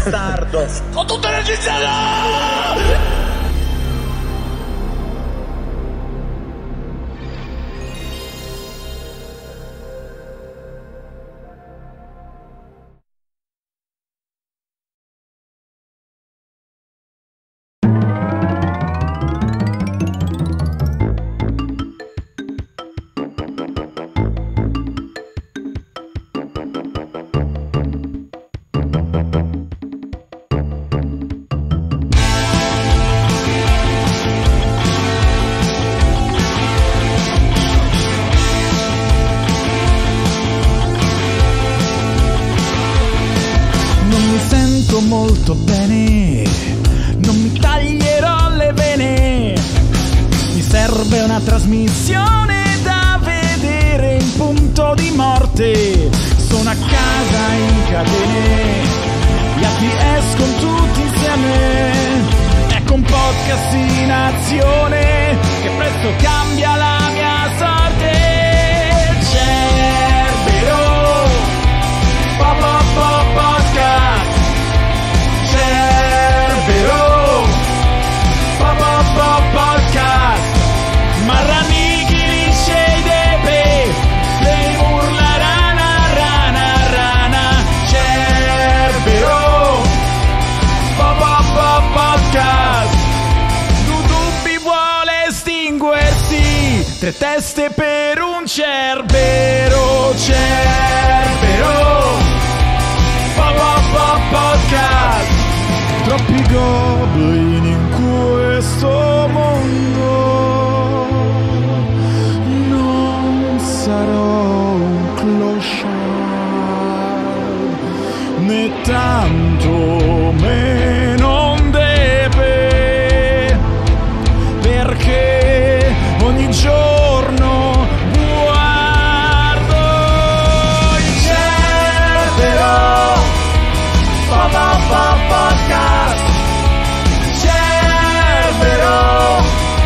bastardo. Con tutte le registrazioni! Molto bene, non mi taglierò le vene, mi serve una trasmissione da vedere in punto di morte, sono a casa in catene, gli altri escono tutti insieme, ecco un podcast in azione che presto cambia la mia sorte. Cerbero, podcast. Cerbero, podcast. Marranichi, lisce, depe, le urla rana, rana, rana. Cerbero, podcast. YouTube vuole estinguersi, 3 teste per un cerbero. Cerbero, podcast. Troppi goblin in questo mondo, non sarò un clochard, né tanto meno un depe, perché ogni giorno guardo il cerbero. Podcast. Cerbero,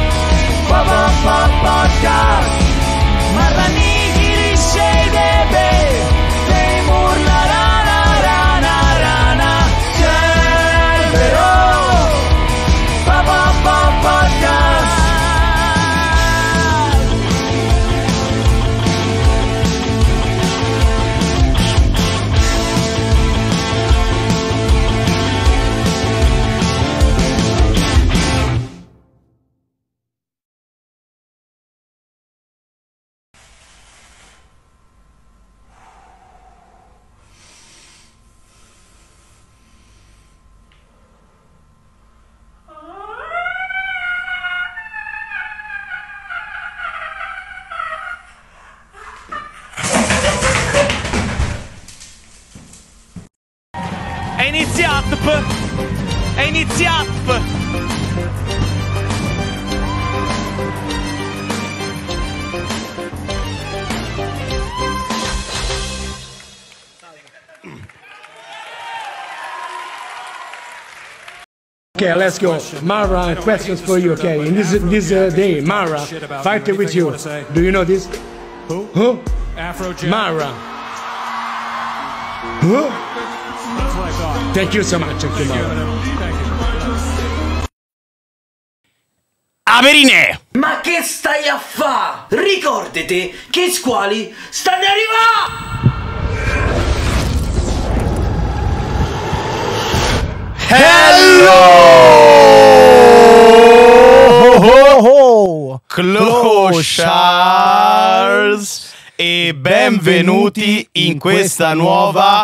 podcast. Marranichi, lisce, depe, le urla rana, rana, rana. Cerbero, podcast. È iniziato! Okay, let's go. Mara, questions for you, okay? In this day, Mara, fighting with you. Do you know this? Who? Mara. Who? Thank you so much, thank you, Mara. Averine! Ma che stai a fa? Ricordati che i squali stanno arrivando! Hello! Clochars! E benvenuti in questa nuova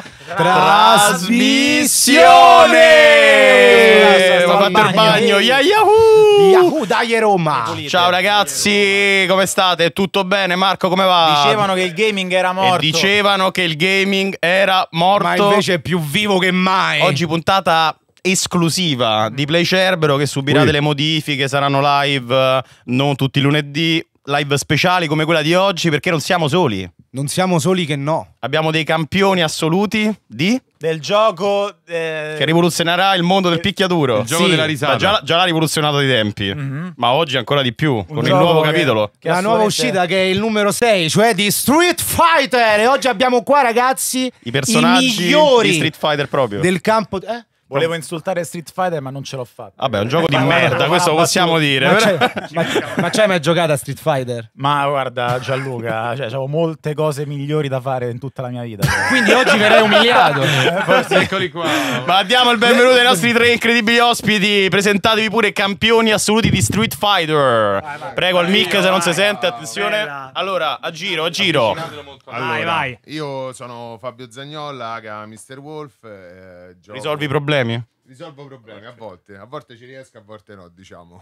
trasmissione! Ho fatto il bagno! Yahoo! Dai Roma! Ciao ragazzi, come state? Tutto bene? Marco, come va? Dicevano che il gaming era morto. Dicevano che il gaming era morto. Ma invece è più vivo che mai. Oggi puntata esclusiva di Play Cerbero che subirà delle modifiche, saranno live non tutti i lunedì. Live speciali come quella di oggi, perché non siamo soli. Non siamo soli che no. Abbiamo dei campioni assoluti del gioco che rivoluzionerà il mondo del picchiaduro. Il gioco della risata. Già l'ha rivoluzionato ai tempi, ma oggi ancora di più, con il nuovo capitolo. La nuova uscita che è il numero 6, cioè di Street Fighter. E oggi abbiamo qua, ragazzi, i personaggi migliori di Street Fighter proprio. del campo... Volevo insultare Street Fighter, ma non ce l'ho fatto. Vabbè, è un gioco di merda, questo lo possiamo dire. Ma c'hai mai giocato a Street Fighter? Ma guarda, Gianluca, avevo molte cose migliori da fare in tutta la mia vita. Quindi oggi verrai umiliato. Eccoli qua. Ma diamo il benvenuto ai nostri 3 incredibili ospiti. Presentatevi pure campioni assoluti di Street Fighter. Prego al mic se non si sente, attenzione. Allora, a giro. Allora, vai. Io sono Fabio Zagnolla, aka Mr. Wolf. Risolvi i problemi? Risolvo problemi a volte ci riesco, a volte no, diciamo.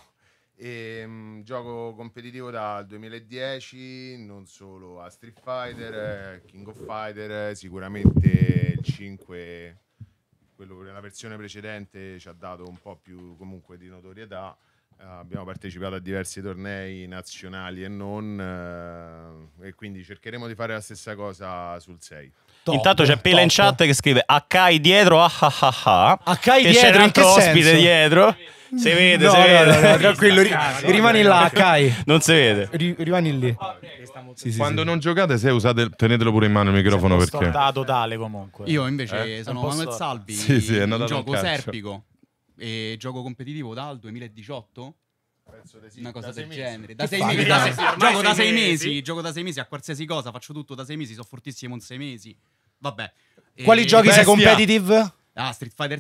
Gioco competitivo dal 2010, non solo a Street Fighter, King of Fighter, sicuramente il 5, quello della versione precedente, ci ha dato un po' più comunque di notorietà. Abbiamo partecipato a diversi tornei nazionali e non, e quindi cercheremo di fare la stessa cosa sul 6. Intanto c'è Pela in chat che scrive Akai dietro, Akai che c'è dietro, un in che altro ospite senso? dietro. Si vede, No, tranquillo, rimani là, Kai. Non si vede. Rimani lì. Quando non giocate, se usate, tenetelo pure in mano il microfono perché. Totale comunque. Io invece sono Manuel Salvi, Sì, è andato gioco al calcio. serpico e gioco competitivo dal 2018. Una cosa del genere. Da 6 mesi. Gioco da 6 mesi. Gioco da 6 mesi a qualsiasi cosa. Faccio tutto da 6 mesi. Sono fortissimo in 6 mesi. Vabbè. Quali giochi sei competitive? Street Fighter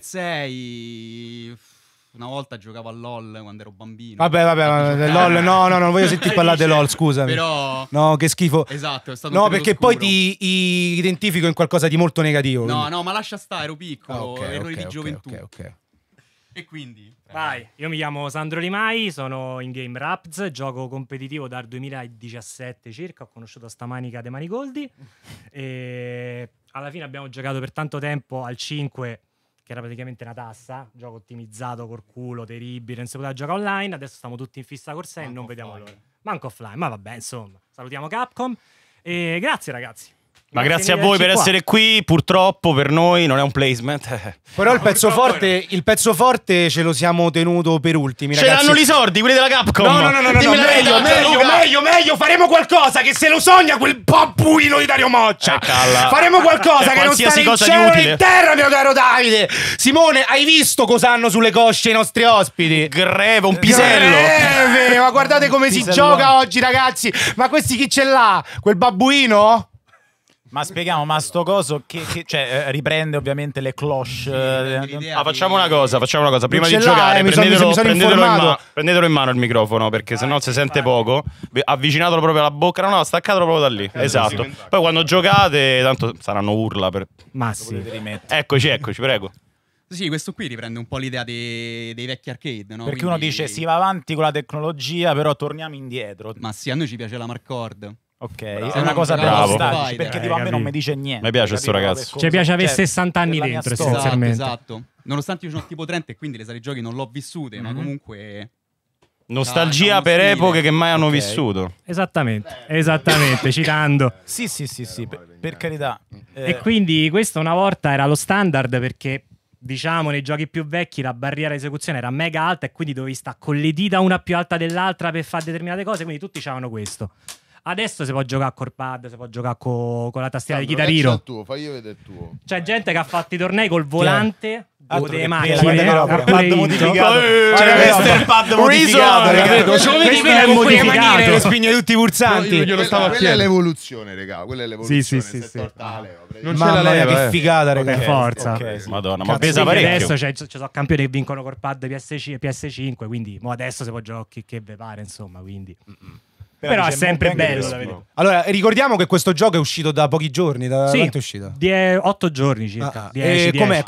6. Una volta giocavo a LOL quando ero bambino. Vabbè, LOL, no, non voglio sentire parlare di LOL, scusami. Però... No, che schifo. Esatto, è stato No, un perché periodo poi oscuro. ti identifico in qualcosa di molto negativo. No, ma lascia stare, ero piccolo. Ok, errori di ok, gioventù. ok. E quindi... Vai, io mi chiamo Sandro Limai, sono in Game Raps, gioco competitivo dal 2017 circa, ho conosciuto sta manica dei Manigoldi e alla fine abbiamo giocato per tanto tempo al 5, che era praticamente una tassa, gioco ottimizzato col culo, terribile, non si poteva giocare online, adesso stiamo tutti in fissa col 6 e non vediamo l'ora. Manco offline, ma vabbè, insomma, salutiamo Capcom e grazie ragazzi. Ma grazie a voi per essere qui, purtroppo per noi non è un placement. Però il pezzo forte ce lo siamo tenuto per ultimi, Ce ragazzi. l'hanno i sordi, quelli della Capcom. No, meglio, faremo qualcosa che se lo sogna quel babbuino di Dario Moccia. Faremo qualcosa che non sta qualsiasi in cosa di cielo né utile. in terra, mio caro Davide. Simone, hai visto cosa hanno sulle cosce i nostri ospiti? Greve, un pisello. Greve, ma guardate come si gioca oggi, ragazzi. Ma questi chi ce l'ha? Quel babbuino? Ma spieghiamo, ma sto coso cioè, riprende ovviamente le cloche. Facciamo una cosa. Prima di ce l'ha, giocare, mi sono informato. prendetelo in mano il microfono, perché sennò si sente poco. Avvicinatelo proprio alla bocca. No, staccatelo proprio da lì. Esatto. Poi quando giocate, tanto saranno urla. Ma sì. Eccoci, prego. Sì, questo qui riprende un po' l'idea dei vecchi arcade, no? Perché Quindi... uno dice si va avanti con la tecnologia, però torniamo indietro. Ma sì, a noi ci piace la Marcord. Ok, Bravo. è una cosa per Bravo. nostalgici, perché tipo a me non mi dice niente. Mi piace sto ragazzo. Ci piace avere Cioè, 60 anni per la mia dentro, storia. essenzialmente. Esatto. Nonostante io sono tipo 30 e quindi le sale giochi non l'ho vissute, ma comunque... Nostalgia Dai, per stile. epoche che mai hanno Ok. vissuto. Esattamente, citando. Sì, per carità. E quindi questo una volta era lo standard perché, diciamo, nei giochi più vecchi la barriera di esecuzione era mega alta e quindi dovevi stare con le dita una più alta dell'altra per fare determinate cose, quindi tutti c'avevano questo. Adesso si può giocare col pad, si può giocare con la tastiera di Guitar Hero. Fagli vedere il tuo. C'è gente che ha fatto i tornei col volante, Altro delle che macchine, guarda che roba. ha pure Pad vinto. modificato. Questo è il pad modificato, Questo è modificato. Le spigne tutti i pulsanti. Io glielo stavo a chiedere. Quella è l'evoluzione, raga. Quella è l'evoluzione. Sì. Se è torta la leva. Non Mamma mia, che figata, Per ragazzi. forza. Ok, sì. Madonna, ma Cazzo, pesa Quindi parecchio. adesso ci sono campioni che vincono col pad PS5, quindi adesso si può giocare che ve pare, insomma, quindi. Però è dice sempre Mukbang bello che da vedere. Allora, ricordiamo che questo gioco è uscito da pochi giorni. Da Sì, quanto è uscito? 8 giorni circa. 10. Com'è?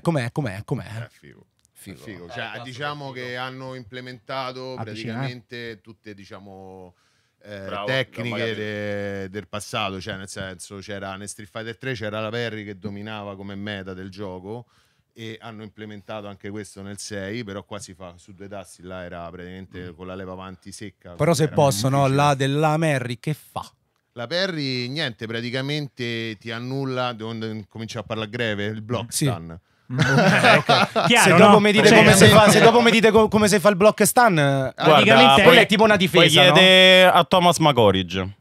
Figo. Cioè, diciamo che hanno implementato praticamente tutte, diciamo, tecniche del passato. Cioè, nel senso, c'era nel Street Fighter 3 c'era la Perry che dominava come meta del gioco. E hanno implementato anche questo nel 6, però qua si fa su 2 tasti, là era praticamente con la leva avanti secca. Però se era posso, no, difficile. la della Merry che fa? La Perry, niente, praticamente ti annulla, comincia a parlare a greve, il block Sì. stun. Chiaro, Se no? dopo mi dite Cioè, come si fa, se dopo mi dite come si fa il block stun, praticamente poi è tipo una difesa, Puoi chiedere a Thomas Macorige.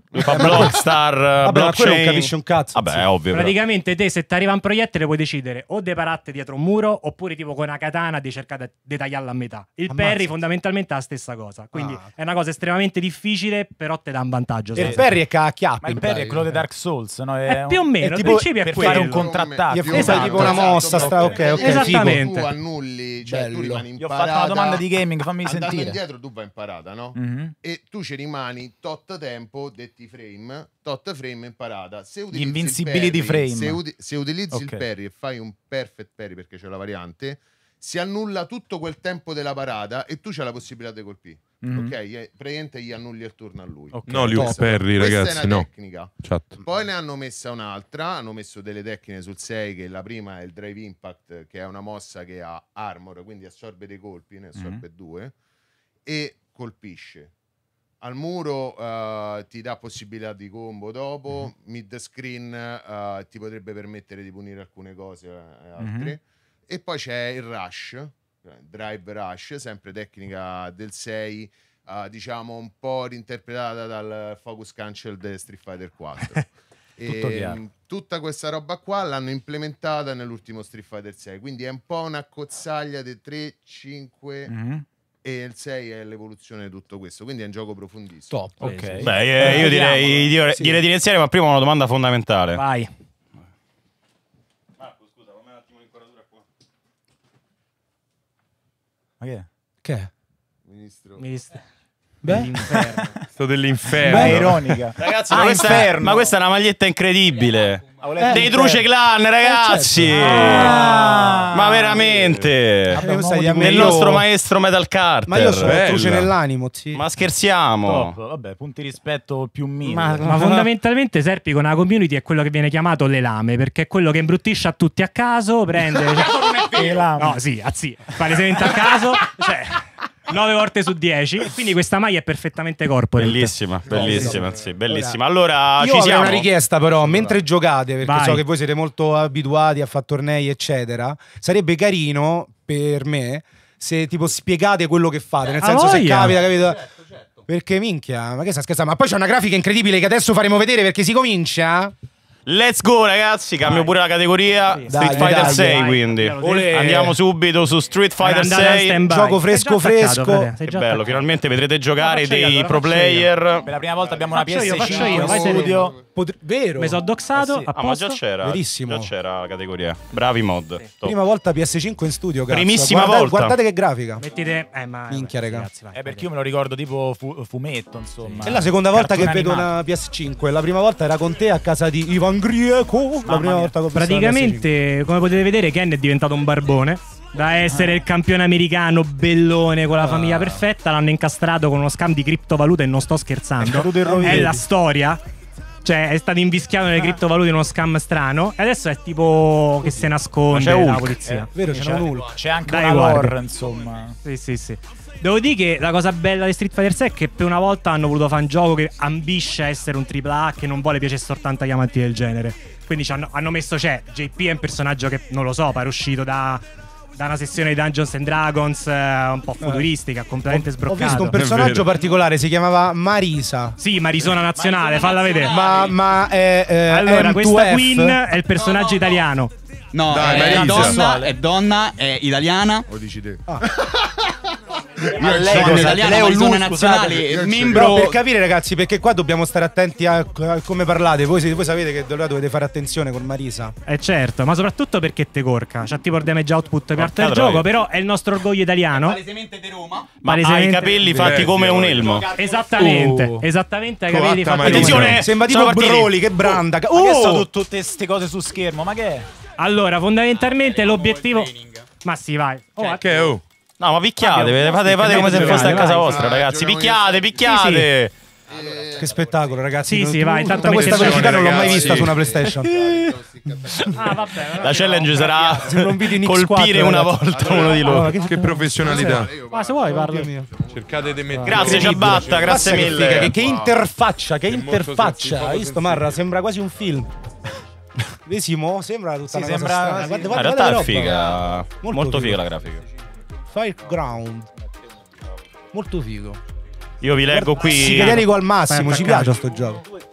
Lui fa Blockstar, Vabbè, ma quello non blockchain. capisce un cazzo. Vabbè, è ovvio. però. Praticamente te se ti arriva un proiettile puoi decidere o di paratte dietro un muro oppure tipo con una katana di cercare di tagliarla a metà. Il Ammazza. parry fondamentalmente è la stessa cosa, quindi è una cosa estremamente difficile, però te dà un vantaggio. E il parry è cacchiappo. Ma il parry è quello di Dark Souls, no? Più o meno, il tipo principio è per quello. fare un contrattacco. Gli fai tipo una mossa, ok, Esattamente. Tu annulli, cioè tu rimani in Io ho parata. fatto una domanda di gaming, fammi Andando sentire. indietro tu vai in parata, no? E tu ci rimani tot tempo, detti frame, tot frame in parata. Se utilizzi Invincibility il parry, frame. se utilizzi il Ok. parry e fai un perfect parry perché c'è la variante, si annulla tutto quel tempo della parata e tu c'hai la possibilità di colpire. Ok? Praticamente gli annulli il turno a lui. No, Luke Perry, Questa ragazzi, è una no. tecnica. Chat. Poi ne hanno messa un'altra, hanno messo delle tecniche sul 6, che la prima è il Drive Impact, che è una mossa che ha armor, quindi assorbe dei colpi, ne assorbe 2, e colpisce. Al muro ti dà possibilità di combo dopo, mid screen ti potrebbe permettere di punire alcune cose e altre. E poi c'è il rush, drive rush, sempre tecnica del 6, diciamo un po' reinterpretata dal focus cancel di Street Fighter 4. Tutta questa roba qua l'hanno implementata nell'ultimo Street Fighter 6, quindi è un po' una cozzaglia di 3, 5 e il 6 è l'evoluzione di tutto questo, quindi è un gioco profondissimo. Top. Ok. Beh, io direi di iniziare, ma prima una domanda fondamentale. Vai. Marco, scusa, fammi un attimo l'inquadratura qua. Ma che è? Che è? Ministro. Beh, Sto dell'inferno. È ironica. Ragazzi, inferno. ma questa è una maglietta incredibile. Dei inferno. Truce Clan, ragazzi. Ma veramente. Del nostro maestro Metal Carter. ma io sono Bella. truce nell'animo, sì. Ma scherziamo. Top. Vabbè, punti rispetto più 1000. Ma fondamentalmente Serpi con la community è quello che viene chiamato le lame, perché è quello che imbruttisce a tutti a caso, prende... No, sì, palesemente a caso, cioè 9 volte su 10, e quindi questa maglia è perfettamente corporate. Bellissima, bellissima, sì, bellissima. Allora, Io ci avrei siamo. una richiesta però, mentre giocate, perché Vai. so che voi siete molto abituati a fare tornei eccetera, sarebbe carino per me se tipo spiegate quello che fate, nel senso se voglia. capita, capito? Perché minchia, ma che sta scherzando? Ma poi c'è una grafica incredibile che adesso faremo vedere perché si comincia. Let's go, ragazzi. Cambio pure la categoria. Sì. Street Dai, Fighter dai, 6, dai. quindi. Olè. Andiamo subito su Street Fighter Andate a 6. stand-by. Gioco Sei già fresco. attaccato, frate, sei Che già bello, attaccato. finalmente vedrete giocare Faccio io, dei allora, pro faccio io. player. Per la prima volta abbiamo una Faccio io, PS5 vai, in studio. Vero? Mi sono doxato, sì. a Ah, ma posto. già c'era. Verissimo. Già c'era la categoria. Bravi mod. Top. Prima volta PS5 in studio, cazzo. Primissima Guardate- volta. Guardate che grafica. Mettite... ma... Minchia, raga. ragazzi, vai. Perché io me lo ricordo tipo fumetto, insomma. È la seconda volta che Cartone vedo animato. una PS5. La prima volta era con te a casa di Ivan Grieco. La prima mia. volta che ho visto una PS5. Praticamente, come potete vedere, Ken è diventato un barbone. Da essere il campione americano bellone con la famiglia perfetta, l'hanno incastrato con uno scam di criptovalute e non sto scherzando. caduto in rovina. È la storia. Cioè, è stato invischiato nelle criptovalute in uno scam strano. E adesso è tipo che se nasconde Ma c'è la Hulk. polizia. Vero, c'è un Hulk. C'è anche Dai, una guarda. lore, insomma. Sì. Devo dire che la cosa bella di Street Fighter 6 è che per una volta hanno voluto fare un gioco che ambisce a essere un AAA, che non vuole piacere soltanto agli amanti del genere. Quindi hanno messo, JP è un personaggio che, non lo so, pare uscito da una sessione di Dungeons and Dragons un po' futuristica, completamente Ho sbroccato. visto un personaggio particolare, si chiamava Marisa. Sì, Marisona Nazionale, falla vedere. Ma è Allora, M2F. questa Queen è il personaggio italiano. No, Dai, è Marisa. donna, è italiana. Lo dici te. Donna italiana, Marisona nazionale, membro. No, per capire ragazzi, perché qua dobbiamo stare attenti a come parlate. Voi sapete che dovete fare attenzione con Marisa. Certo, ma soprattutto perché te corca. C'ha tipo il damage output per parte del troia. gioco, però è il nostro orgoglio italiano. Palesemente di Roma. Ma ha i Palesemente- capelli fatti come un elmo. Esattamente, esattamente ai capelli Coatta fatti Marisa. come- Attenzione, Sembra sono tipo partiti. Broly che branda. Ma che sono tutte queste cose su schermo? Ma che è? Allora, fondamentalmente l'obiettivo... Ma sì, vai. Che oh. No, ma picchiate, fate come se foste a casa vostra, ragazzi. Picchiate. Che spettacolo, ragazzi. Sì, vai, tanto Tutta questa mettete- velocità non l'ho mai ragazzi. vista su una PlayStation. Ah, vabbè. La challenge sarà Sembra un video in colpire X4, una ragazzi. volta uno di loro. Che professionalità. Ma se vuoi parlo. Cercate di mettere. Grazie Ciabatta, grazie Mazza che figa, mille. che interfaccia, che È molto interfaccia. sensibile, Hai visto Marra? Sembra quasi un film. Vesimo, sembra tutta una cosa sembra- strana. sì. Guarda, In guarda realtà che è roba. figa. Molto figa figo. la grafica. Fireground. Molto figo. Io vi leggo qui. Psichedelico al massimo, Vai ci attaccato. piace sto gioco.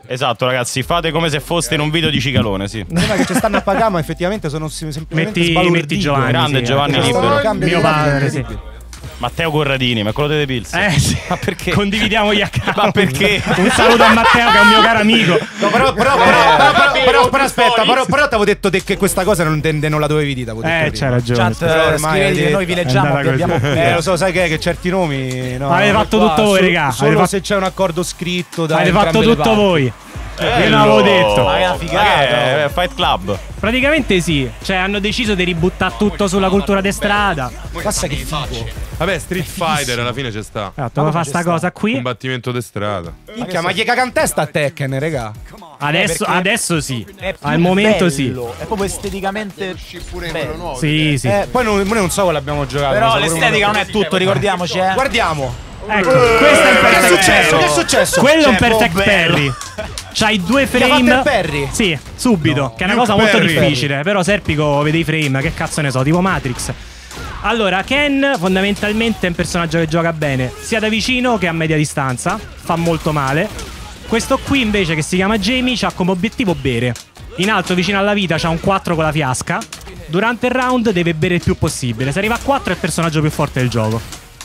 Esatto, ragazzi, fate come se foste in un video di Cicalone, sì. Mi sembra che ci stanno a pagare, ma effettivamente sono semplicemente Metti Giovanni. Grande Giovanni Libero. Mio padre, sì. Matteo Corradini, ma quello delle Pills. Sì. Ma perché? Condividiamo gli account. Ma perché? Un saluto a Matteo che è un mio caro amico. No, però aspetta, però ti avevo detto che questa cosa non la dovevi dire. C'hai ragione. Scrivete, noi vi leggiamo che abbiamo lo so, sai che certi nomi no, avete fatto tutto voi, raga. Solo se c'è un accordo scritto da avete fatto tutto voi. Io non avevo detto. Ma è una figata. Fight Club. Praticamente sì. Cioè hanno deciso di ributtare tutto sulla cultura di strada. Passa che figo. Vabbè, Street Fighter alla fine c'è sta. Come fa sta cosa qui? Combattimento di strada. Minchia, ma gli caga in testa a Tekken, raga. Adesso sì. Al momento sì. È proprio esteticamente pure quello nuovo. Sì, sì. Poi noi non so come l'abbiamo giocato. Però l'estetica non è tutto, ricordiamoci. Guardiamo. Ecco, questo è il perfect parry. Che è successo? Quello è un perfect parry. C'hai 2 frame. Il parry? Sì, subito. No, che è una cosa molto difficile. Però Serpico vede i frame, che cazzo ne so, tipo Matrix. Allora, Ken fondamentalmente è un personaggio che gioca bene, sia da vicino che a media distanza. Fa molto male. Questo qui invece, che si chiama Jamie, ha come obiettivo bere. In alto, vicino alla vita, c'ha un 4 con la fiasca. Durante il round deve bere il più possibile. Se arriva a 4 è il personaggio più forte del gioco.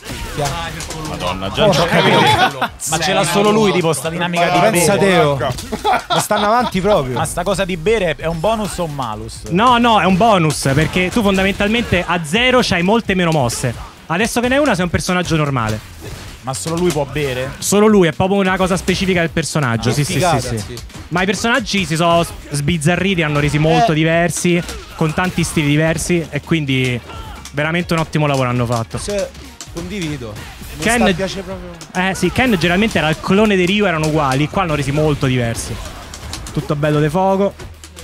Madonna, già non ci ho capito. Ma ce l'ha solo lui, tipo, sta dinamica di bere. Pensa Teo. Ma stanno avanti proprio. Ma sta cosa di bere è un bonus o un malus? No, è un bonus, perché tu fondamentalmente a 0 c'hai molte meno mosse. Adesso che ne hai una sei un personaggio normale. Ma solo lui può bere? Solo lui, è proprio una cosa specifica del personaggio. Sì. Sì. Ma i personaggi si sono sbizzarriti, hanno resi molto diversi, con tanti stili diversi, e quindi veramente un ottimo lavoro hanno fatto. Condivido. Ken piace proprio. sì, Ken generalmente era il clone di Ryu, erano uguali. Qua hanno resi molto diversi. Tutto bello de fuoco.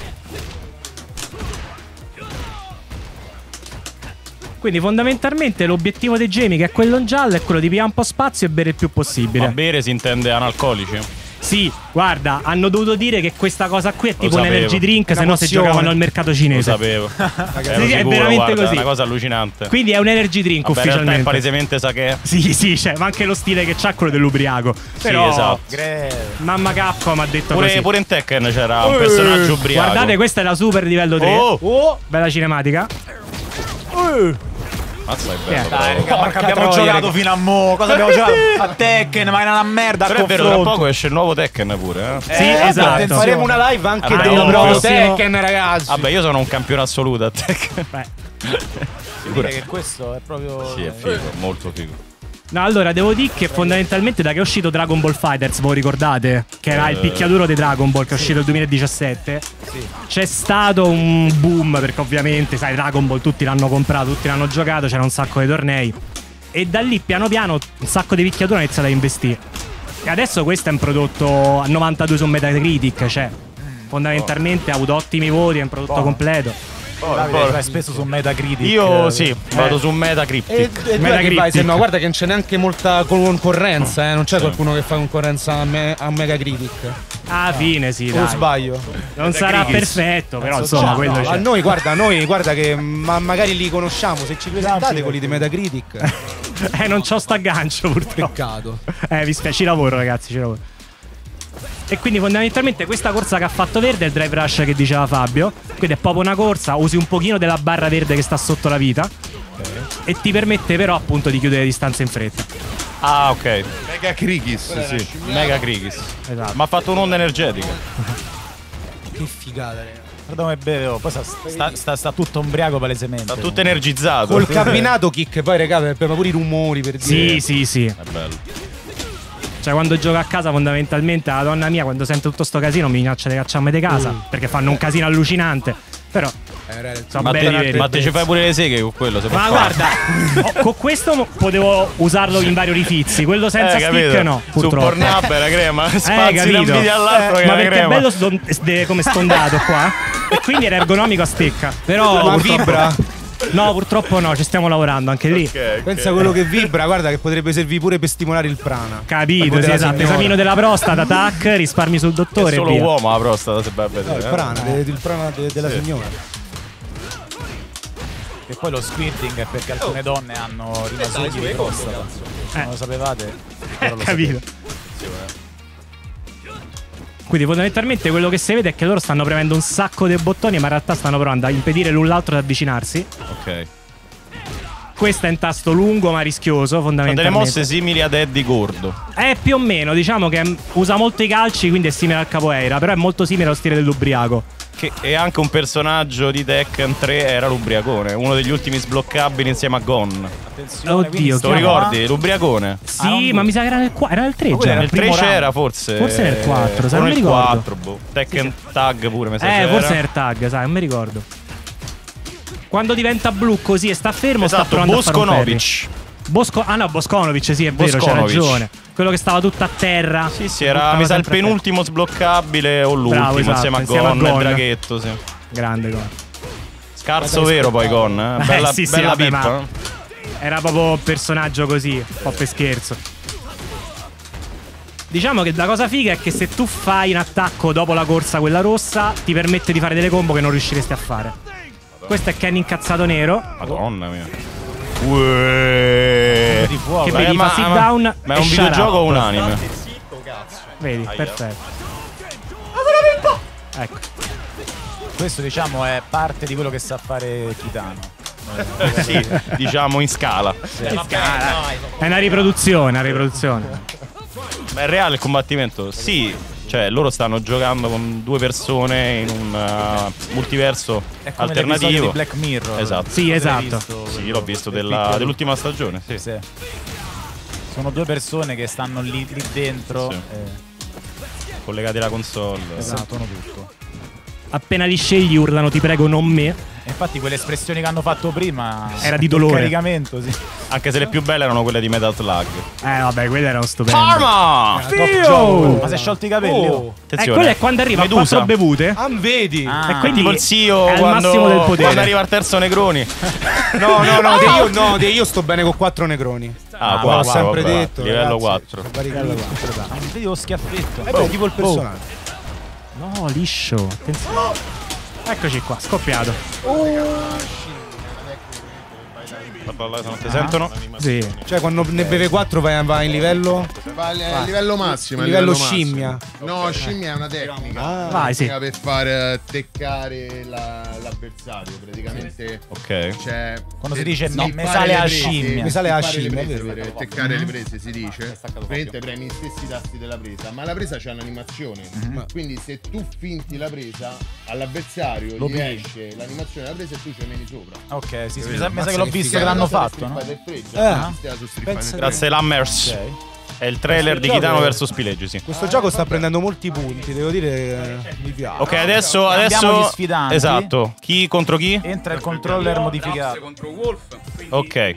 Quindi fondamentalmente l'obiettivo dei Jamie, che è quello in giallo, è quello di pigliare un po' spazio e bere il più possibile. Ma bere si intende analcolici? Sì, guarda, hanno dovuto dire che questa cosa qui è tipo un sapevo. energy drink, se no se giocavano al mercato cinese. Lo sapevo. Sì, è veramente guarda, così. È una cosa allucinante. Quindi è un energy drink. Vabbè, ufficialmente. In realtà è palesemente sake. Sì, cioè, ma anche lo stile che c'ha quello dell'ubriaco. Però esatto. Mamma Capcom ha detto così. Pure in Tekken c'era un personaggio ubriaco. Guardate, questa è la super livello 3. Bella cinematica. Mazza, è bello. Dai, raga, ma che abbiamo giocato fino a mo'. Cosa abbiamo giocato? A Tekken, ma è una merda. Però è vero, tra poco esce il nuovo Tekken pure. Sì, esatto. Faremo una live anche l'anno del Tekken, ragazzi. Vabbè, io sono un campione assoluto a Tekken. Dire che questo è proprio. Sì, è figo, molto figo. No, allora devo dire che fondamentalmente da che è uscito Dragon Ball FighterZ, voi ricordate? Che era il picchiaduro di Dragon Ball, che è uscito nel 2017. C'è stato un boom, perché ovviamente, sai, Dragon Ball tutti l'hanno comprato, tutti l'hanno giocato, c'era un sacco di tornei. E da lì piano piano un sacco di picchiatori hanno iniziato a investire. E adesso questo è un prodotto a 92 su Metacritic, cioè fondamentalmente ha avuto ottimi voti, è un prodotto completo. Vai spesso su Metacritic. Io sì, vado su Metacritic. Metacritic. No, guarda che non c'è neanche molta concorrenza, non c'è qualcuno che fa concorrenza a Metacritic. Ah, fine, sì, dai. O sbaglio? Non sarà perfetto, però insomma, quello c'è. A noi, guarda che magari li conosciamo, se ci presentate quelli di Metacritic. Non c'ho sta aggancio, purtroppo. Peccato. Mi spiace, ci lavoro, ragazzi, ci lavoro. E quindi fondamentalmente questa corsa che ha fatto Verde è il drive rush che diceva Fabio. Quindi è proprio una corsa, usi un pochino della barra verde che sta sotto la vita, e ti permette però appunto di chiudere le distanze in fretta. Ah, ok. Mega Krigis, sì. Mega Krigis. Esatto. Ma ha fatto un'onda energetica. Che figata, raga. Guarda come beve, poi sta tutto ubriaco palesemente. Sta tutto energizzato. Col cabinato kick, poi raga, per pure i rumori, per dire. Sì. È bello. Cioè quando gioco a casa fondamentalmente la donna mia quando sente tutto sto casino mi minaccia di cacciarmi di casa perché fanno un casino allucinante. Però ma te ci fai pure le seghe con quello, se ma guarda, con questo potevo usarlo in vari orifizi. Quello senza stick no, purtroppo. Su Pornhub era crema, spazi da un video all'altro ma perché è bello come stondato qua. E quindi era ergonomico a stecca. Però ma vibra? No, purtroppo no, ci stiamo lavorando anche lì. Pensa a quello che vibra, guarda che potrebbe servire pure per stimolare il prana. Capito, sì, esatto. Esamino della prostata, tac, risparmi sul dottore. È solo uomo la prostata, se vai a vedere. Il prana della signora. E poi lo squirting è perché alcune donne hanno rimasugli di prostata. Non lo sapevate? Capito. Quindi fondamentalmente quello che si vede è che loro stanno premendo un sacco dei bottoni, ma in realtà stanno provando a impedire l'un l'altro di avvicinarsi. Ok. Questo è un tasto lungo ma rischioso, Sono delle fondamentalmente. mosse simili ad Eddie Gordo. Più o meno, diciamo che usa molto i calci, quindi è simile al capoeira, però è molto simile allo stile dell'ubriaco. Che è anche un personaggio di Tekken 3, era l'ubriacone, uno degli ultimi sbloccabili insieme a Gon. Attenzione, Oddio, Te lo ricordi? L'ubriacone? Sì, ma mi sa che era nel 4, era nel 3 già. Nel 3 c'era forse. Forse nel 4, sai, o non mi nel ricordo. 4, boh. Tekken Tag pure, mi sa c'era. Forse nel tag, sai, non mi ricordo. Quando diventa blu così e sta fermo, Esatto, sta provando a fare un Boskonovic. parry. Boskonovic, sì, è vero, c'ha Boskonovic. ragione. Quello che stava tutto a terra. Sì, era mi sa il penultimo sbloccabile o l'ultimo, Bravo, esatto, insieme a insieme a Gon, Gon. il draghetto, sì. Grande Gon. Scarso vero poi Gon, bella, sì, bella vabbè, pippa. ma era proprio un personaggio così, un po' per scherzo. Diciamo che la cosa figa è che se tu fai un attacco dopo la corsa quella rossa, ti permette di fare delle combo che non riusciresti a fare. Questo è Ken incazzato nero. Madonna mia. Uè. Che vedi, fa sit down. Ma è e un shut videogioco up. o un anime? Vedi, perfetto. Ecco. Questo diciamo è parte di quello che sa fare Kitano. Sì, diciamo in scala. È una riproduzione, Ma è reale il combattimento? Sì, cioè loro stanno giocando con due persone in un multiverso È come alternativo l'episodio di Black Mirror. Esatto. Sì, esatto. Sì, l'ho visto dell'ultima stagione, sì. Sì. Sono due persone che stanno lì dentro Sì. Collegati alla console. sentono tutto. Appena li scegli urlano ti prego non me. E infatti quelle espressioni che hanno fatto prima Era di dolore. il caricamento, sì. Anche se le più belle erano quelle di Metal Slug. Vabbè, quelle erano stupende. Karma! Figlio! Ma si è sciolto i capelli? Oh. Attenzione. Quello è quando arriva a Medusa. 4 bevute. Vedi? E quindi Tipo il CEO è al quando, massimo del potere. quando arriva il terzo Negroni. io sto bene con 4 negroni. L'ho sempre detto. Livello ragazzi, 4. Vedi lo schiaffetto. È tipo il personaggio. No, liscio. Attenzione. Eccoci qua, scoppiato. Non ti sentono? Sì. Cioè, quando ne beve 4 vai in livello. Va a livello massimo. Livello massimo. scimmia. No, scimmia è una tecnica. Vai, sì. Per far teccare l'avversario. Praticamente. Ok. Cioè, Quando si per dice snippare me sale le a prese, scimmia. Mi sale a snippare le scimmia, prese, è vero. per teccare le prese si dice. Praticamente premi gli stessi tasti della presa. Ma la presa c'è un'animazione. Quindi se tu finti la presa, all'avversario Lo gli pigli. esce l'animazione della presa e tu ci meni sopra. Ok, sì, Capito? mi sa che Mazza l'ho che visto figata. che l'hanno Street fatto, no? Fighter 3, già esisteva su Street pensa Fighter 3. Grazie Lammers. Ok. È il trailer di Kitano vs Pileggi, sì. Questo gioco sta prendendo molti punti, devo dire. Mi piace. Ok, adesso Cambiamo gli sfidanti. esatto. Chi contro chi? Entra il controller modificato. contro Wolf. Ok.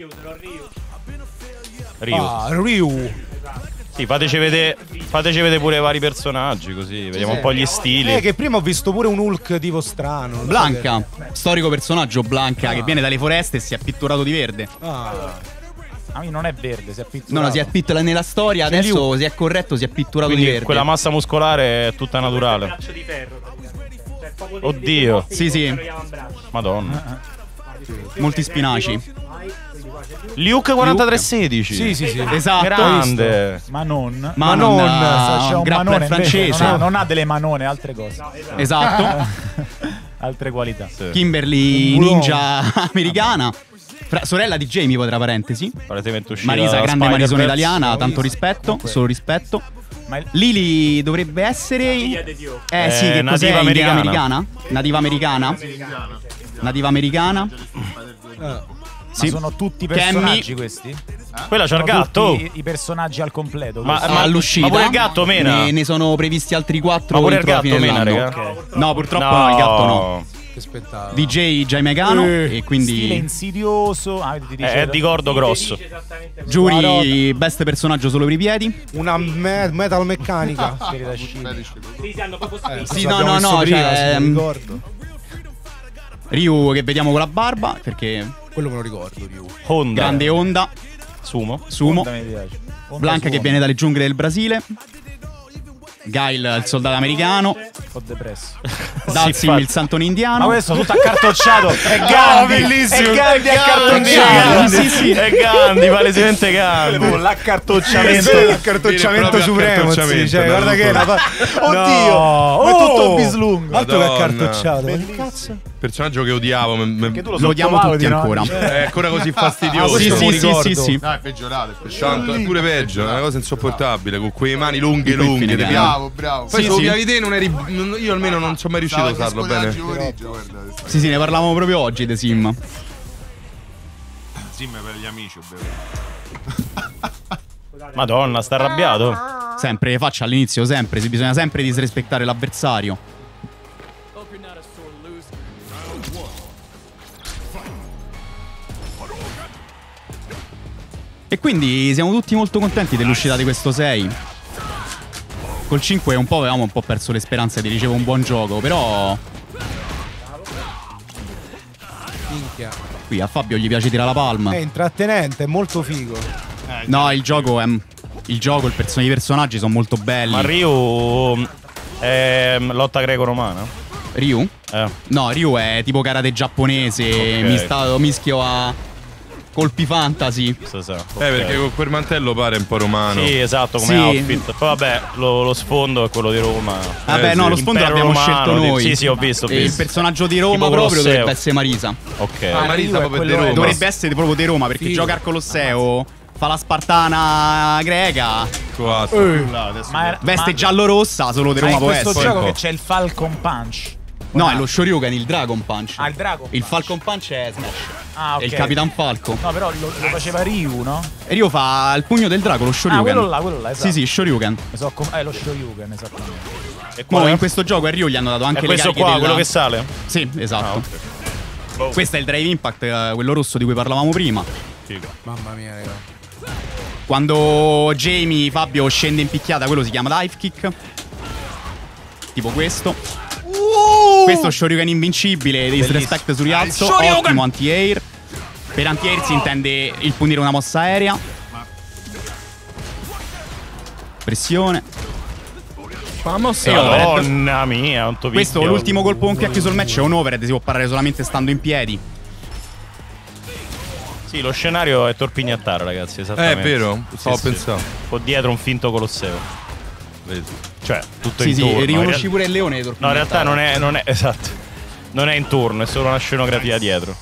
Ryu. Ryu. Sì, fateci vedere pure i vari personaggi, così vediamo un po' gli stili. Che prima ho visto pure un Hulk tipo strano. non so Blanca, storico personaggio Blanca che viene dalle foreste e si è pitturato di verde. che- Ah. Ah, non è verde, si è pitturato. No, no, si è pitturato nella storia, adesso si è corretto, si è pitturato di Quindi verde. quella massa muscolare è tutta naturale. Braccio di ferro. Cioè, proprio Oddio. Sì, sì. Madonna. Molti spinaci. Luke 4316. Sì, sì, sì. Esatto. Grande. Manon. Manon, C'è un grappler manone invece, francese. non ha delle manone, altre cose. Esatto. Altre qualità. Kimberly ninja americana. Sorella di Jamie, tra parentesi. Palesemente uscita Marisa, grande Spider-Verse. marisona italiana, tanto rispetto, solo rispetto. Ma Lily dovrebbe essere. Sì, che nativa cos'è? americana. Americana? Nativa americana? Nativa americana? Ma Sì. sono tutti Cammy. personaggi questi? Quella c'ha il Sono gatto. tutti i personaggi al completo. Ma- questi? All'uscita. ma pure il gatto mena. Ne sono previsti altri 4 Ma pure il entro la gatto fine mena, dell'anno. raga. Ok. No, purtroppo no, il gatto no. Che spettacolo. DJ Jaimegano e Stile quindi insidioso. Ti dice- È di gordo grosso. Giuri best personaggio solo per i piedi. Una metal meccanica. Spirito da scimmia. Sì, no, cioè, ricordo. Ryu che vediamo con la barba perché Quello me lo ricordo, Ryu. Honda. grande onda, Sumo. Sumo, Honda mi piace. Honda Blanca che Sumo. viene dalle giungle del Brasile, Guile il soldato americano, Un po' depresso. Dalsim il santone indiano. Ma questo tutto accartocciato. È No, Gandhi. bellissimo. È Gandhi accartocciato. Sì, sì. È Gandhi, palesemente Gandhi. L'accartocciamento. L'accartocciamento supremo. Sì, cioè, guarda che è una Oddio. Ma è tutto bislungo. Altro che Madonna. accartocciato. Ma che cazzo? Personaggio che odiavo. Che tu Lo odiamo tutti ancora. È ancora così fastidioso. Sì, non mi sì, ricordo. sì, sì. No, è peggiorato. Tanto, è pure peggio, è una cosa insopportabile. Con quelle mani lunghe, Poi lunghe. fine Bravo. Bravo. Poi Sì, se lo sì. piavi te non eri. Io almeno non sono mai riuscito a usarlo bene. Sì, ne parlavamo proprio oggi di Sim. Sim per gli amici, ovviamente. Madonna, sta arrabbiato. Sempre faccia all'inizio, sempre. Bisogna sempre disrispettare l'avversario. E quindi siamo tutti molto contenti dell'uscita di questo 6. Col 5 un po' avevamo un po' perso le speranze di ricevere un buon gioco, però Minchia. qui a Fabio gli piace tirare la palma. È intrattenente, è molto figo. No, il gioco è. I personaggi sono molto belli. Ma Ryu è lotta greco-romana? Ryu? No, Ryu è tipo karate giapponese, mischio a colpi fantasy. Perché con quel mantello pare un po' romano. Sì, esatto, come outfit. Poi vabbè, lo sfondo è quello di Roma. Vabbè, no, lo sfondo l'abbiamo scelto noi. Sì, sì, ho visto. E il personaggio di Roma Tipo proprio Colosseo. dovrebbe essere Marisa. Ok. Marisa proprio di Roma. Dovrebbe essere proprio di Roma perché gioca al Colosseo, fa la spartana greca, veste giallo-rossa, solo di Roma può essere. Ma in questo gioco che c'è il Falcon Punch. No, è lo Shoryuken, il Dragon Punch. Ah, il Dragon Il Falcon Punch è Smash. Ah, ok. È il Capitan Falco. No, però lo faceva Ryu, no? E Ryu fa il pugno del drago, lo Shoryuken. Quello là, esatto. Sì, sì, Shoryuken. Lo Shoryuken, esattamente. E Mo in questo gioco a Ryu gli hanno dato anche è le questo cariche qua, della... quello che sale? Sì, esatto. Questo è il Drive Impact, quello rosso di cui parlavamo prima. Figo. Mamma mia, raga. Quando Jamie, Fabio scende in picchiata, quello si chiama dive kick. Tipo questo. Questo Shoryuken invincibile, disrespect sul rialzo, ottimo anti-air. Per anti-air si intende il punire una mossa aerea. Pressione. Madonna mia, un topicchio. Questo l'ultimo colpo con cui ha chiuso il match è un overhead, si può parare solamente stando in piedi. Sì, lo scenario è Torpignattara, ragazzi, esattamente. È vero, stavo pensando. Ho dietro un finto Colosseo. Vedi. Cioè, tutto Sì, intorno. sì, riconosci pure il leone di No, in realtà non è esatto. Non è intorno, è solo una scenografia dietro.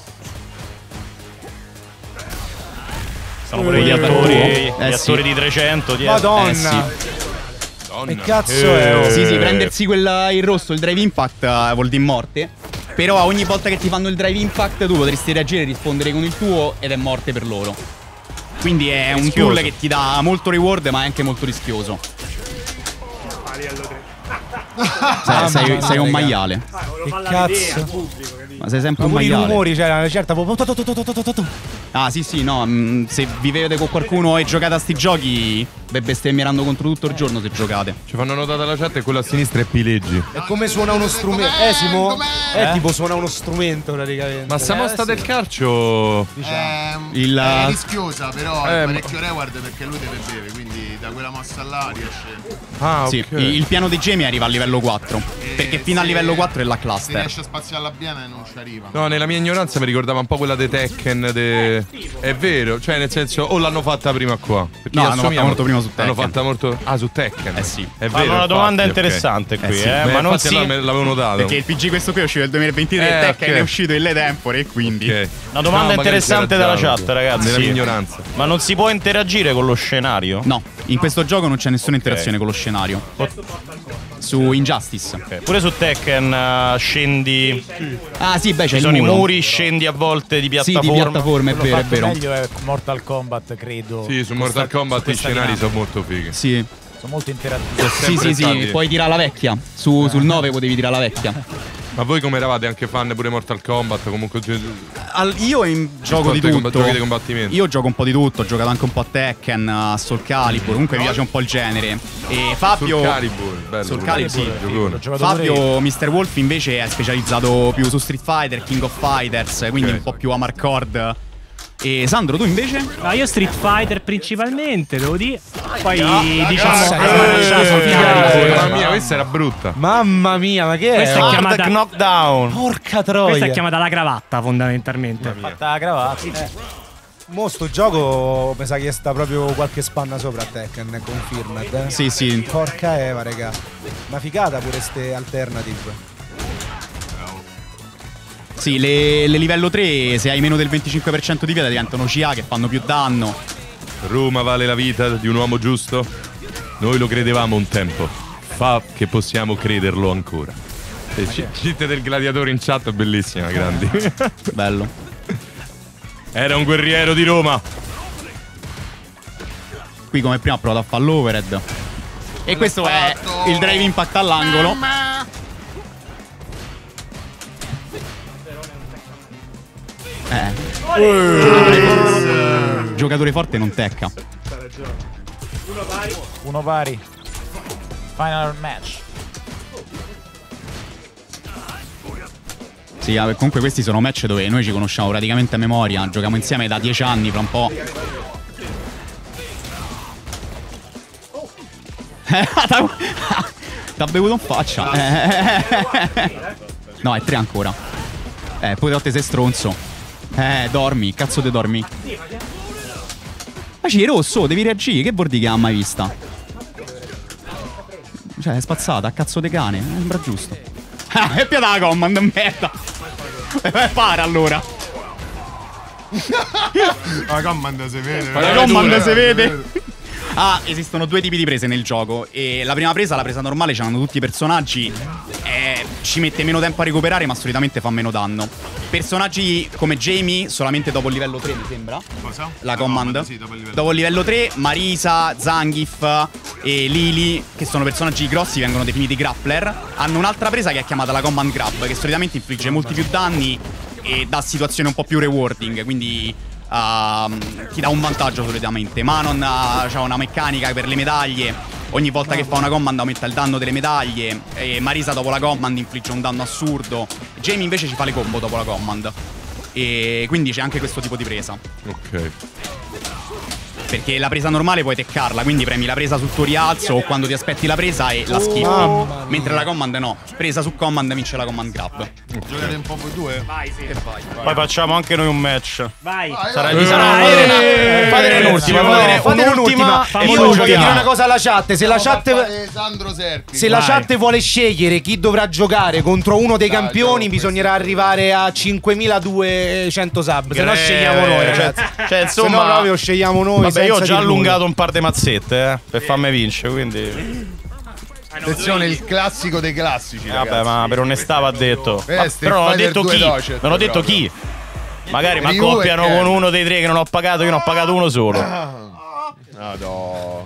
Sono pure gli attori di 300 dietro. Madonna. Che cazzo è? Sì, prendersi il rosso, il Drive Impact vuol dire morte. Però ogni volta che ti fanno il Drive Impact tu potresti reagire e rispondere con il tuo ed è morte per loro. Quindi è un tool che ti dà molto reward ma è anche molto rischioso. Sei un maiale. Che cazzo? Ma sei sempre un I maiale. rumori, cioè una certa. Ah sì, no, se vivete con qualcuno e giocate a sti giochi bestemmieranno contro tutto il giorno se giocate. Ci fanno notare la chat e quello a sinistra è Pileggi. È come suona uno strumento. Simo? È tipo suona uno strumento praticamente. Ma sta mossa del calcio è rischiosa, però è parecchio reward perché lui deve bere, quindi da quella mossa là riesce. Ah, ok. Sì, il piano di Jamie arriva a livello 4. Perché fino a livello 4 è la Se cluster. riesce a spaziarla bene non ci arriva. No, nella mia ignoranza mi ricordava un po' quella dei Tekken. È vero, cioè nel senso, o l'hanno fatta prima qua? Perché No, l'hanno fatta molto prima su L'hanno Tekken. fatta molto. Ah, su Tekken. Eh sì. È Fanno vero. una domanda infatti, interessante ok. qui, Sì. ma non infatti si... allora me l'avevo notato. Perché il PG questo qui è uscito nel 2023 e Tekken è uscito in le tempore e quindi Ok. Una domanda No, magari interessante c'era dalla già, chat, ragazzi. Nella mia ignoranza. Ma non si può interagire con lo scenario? No, in questo gioco non c'è nessuna interazione con lo scenario. Su Injustice. Pure su Tekken scendi. Ah sì, beh, c'è Ci il sono i muro. muri, scendi a volte di Sì, piattaforma. di piattaforma, è vero, è vero. meglio è Mortal Kombat, credo. Sì, su Mortal Kombat i scenari sono molto fighi. Sì. Sono molto interattivi. Sì, puoi tirare la vecchia. Sul 9 potevi tirare la vecchia. Ma voi come eravate anche fan pure Mortal Kombat? Comunque Io gioco di tutto. Giochi di combattimento. Io gioco un po' di tutto, ho giocato anche un po' a Tekken, a Soul Calibur, comunque mi piace un po' il genere. E Fabio Soul Calibur, bello. Soul Calibur, sì. Giocone. Fabio Mr. Wolf invece è specializzato più su Street Fighter, King of Fighters, quindi un po' più a Marcord. E Sandro, tu invece? No, io Street Fighter principalmente, devo dire. Poi diciamo Mamma mia, questa era brutta. Mamma mia, ma che è? Questa è chiamata knockdown. Porca troia. Questa è chiamata la cravatta, fondamentalmente. Fatta la cravatta. Mo sto gioco mi sa che sta proprio qualche spanna sopra a Tekken, confirmed. Sì, sì. Porca Eva, raga. Una figata pure ste alternative. Sì, le livello 3, se hai meno del 25% di vita diventano CA che fanno più danno. Roma vale la vita di un uomo giusto? Noi lo credevamo un tempo. Fa che possiamo crederlo ancora. Cheat del gladiatore in chat, bellissima, grandi. Bello. Era un guerriero di Roma. Qui come prima ha provato a fare l'overed. E questo è il drive impact all'angolo. Giocatore forte non tecca. Uno pari. Final match. Sì, comunque questi sono match dove noi ci conosciamo praticamente a memoria. Giochiamo insieme da 10 anni, fra un po'. T'ha bevuto in faccia. No, è 3 ancora. Poi te sei stronzo. Dormi, cazzo te dormi. Ma c'è rosso, devi reagire. Che bordi che ha mai vista? Cioè, è spazzata, a cazzo de cane. Sembra giusto. È piada la command, merda. Para allora. La command si vede. La command si vede. Ah, esistono due tipi di prese nel gioco. E la prima presa, la presa normale, c'hanno tutti i personaggi. Ci mette meno tempo a recuperare, ma solitamente fa meno danno. Personaggi come Jamie, solamente dopo il livello 3, mi sembra. Cosa? La command. Sì, dopo il livello 3, Marisa, Zangief e Lily, che sono personaggi grossi, vengono definiti grappler. Hanno un'altra presa che è chiamata la command grab, che solitamente infligge molti più danni e dà situazioni un po' più rewarding, quindi ti dà un vantaggio solitamente. Manon ha una meccanica per le medaglie. Ogni volta che fa una command aumenta il danno delle medaglie. E Marisa dopo la command infligge un danno assurdo. Jamie invece ci fa le combo dopo la command. E quindi c'è anche questo tipo di presa. Ok. Perché la presa normale puoi teccarla, quindi premi la presa sul tuo rialzo o quando ti aspetti la presa e la schippi. Mentre la command no. Presa su command vince la command grab. Giocate un po' voi due? Vai, sì. E vai. Poi facciamo anche noi un match. Vai. Fate un'ultima. Io voglio dire una cosa alla chat. Se la chat Sandro Serpi. Se la chat vuole scegliere chi dovrà giocare contro uno dei campioni, bisognerà arrivare a 5200 sub. Se no scegliamo noi, ragazzi. Cioè, insomma, se no proprio scegliamo noi. Vabbè, io ho già allungato un par di mazzette per farmi vincere, quindi. Attenzione, il classico dei classici. Vabbè, ma per onestà va detto. Però non ho detto chi. Non ho detto chi. Magari mi accoppiano con uno dei tre che non ho pagato. Io ne ho pagato uno solo. No.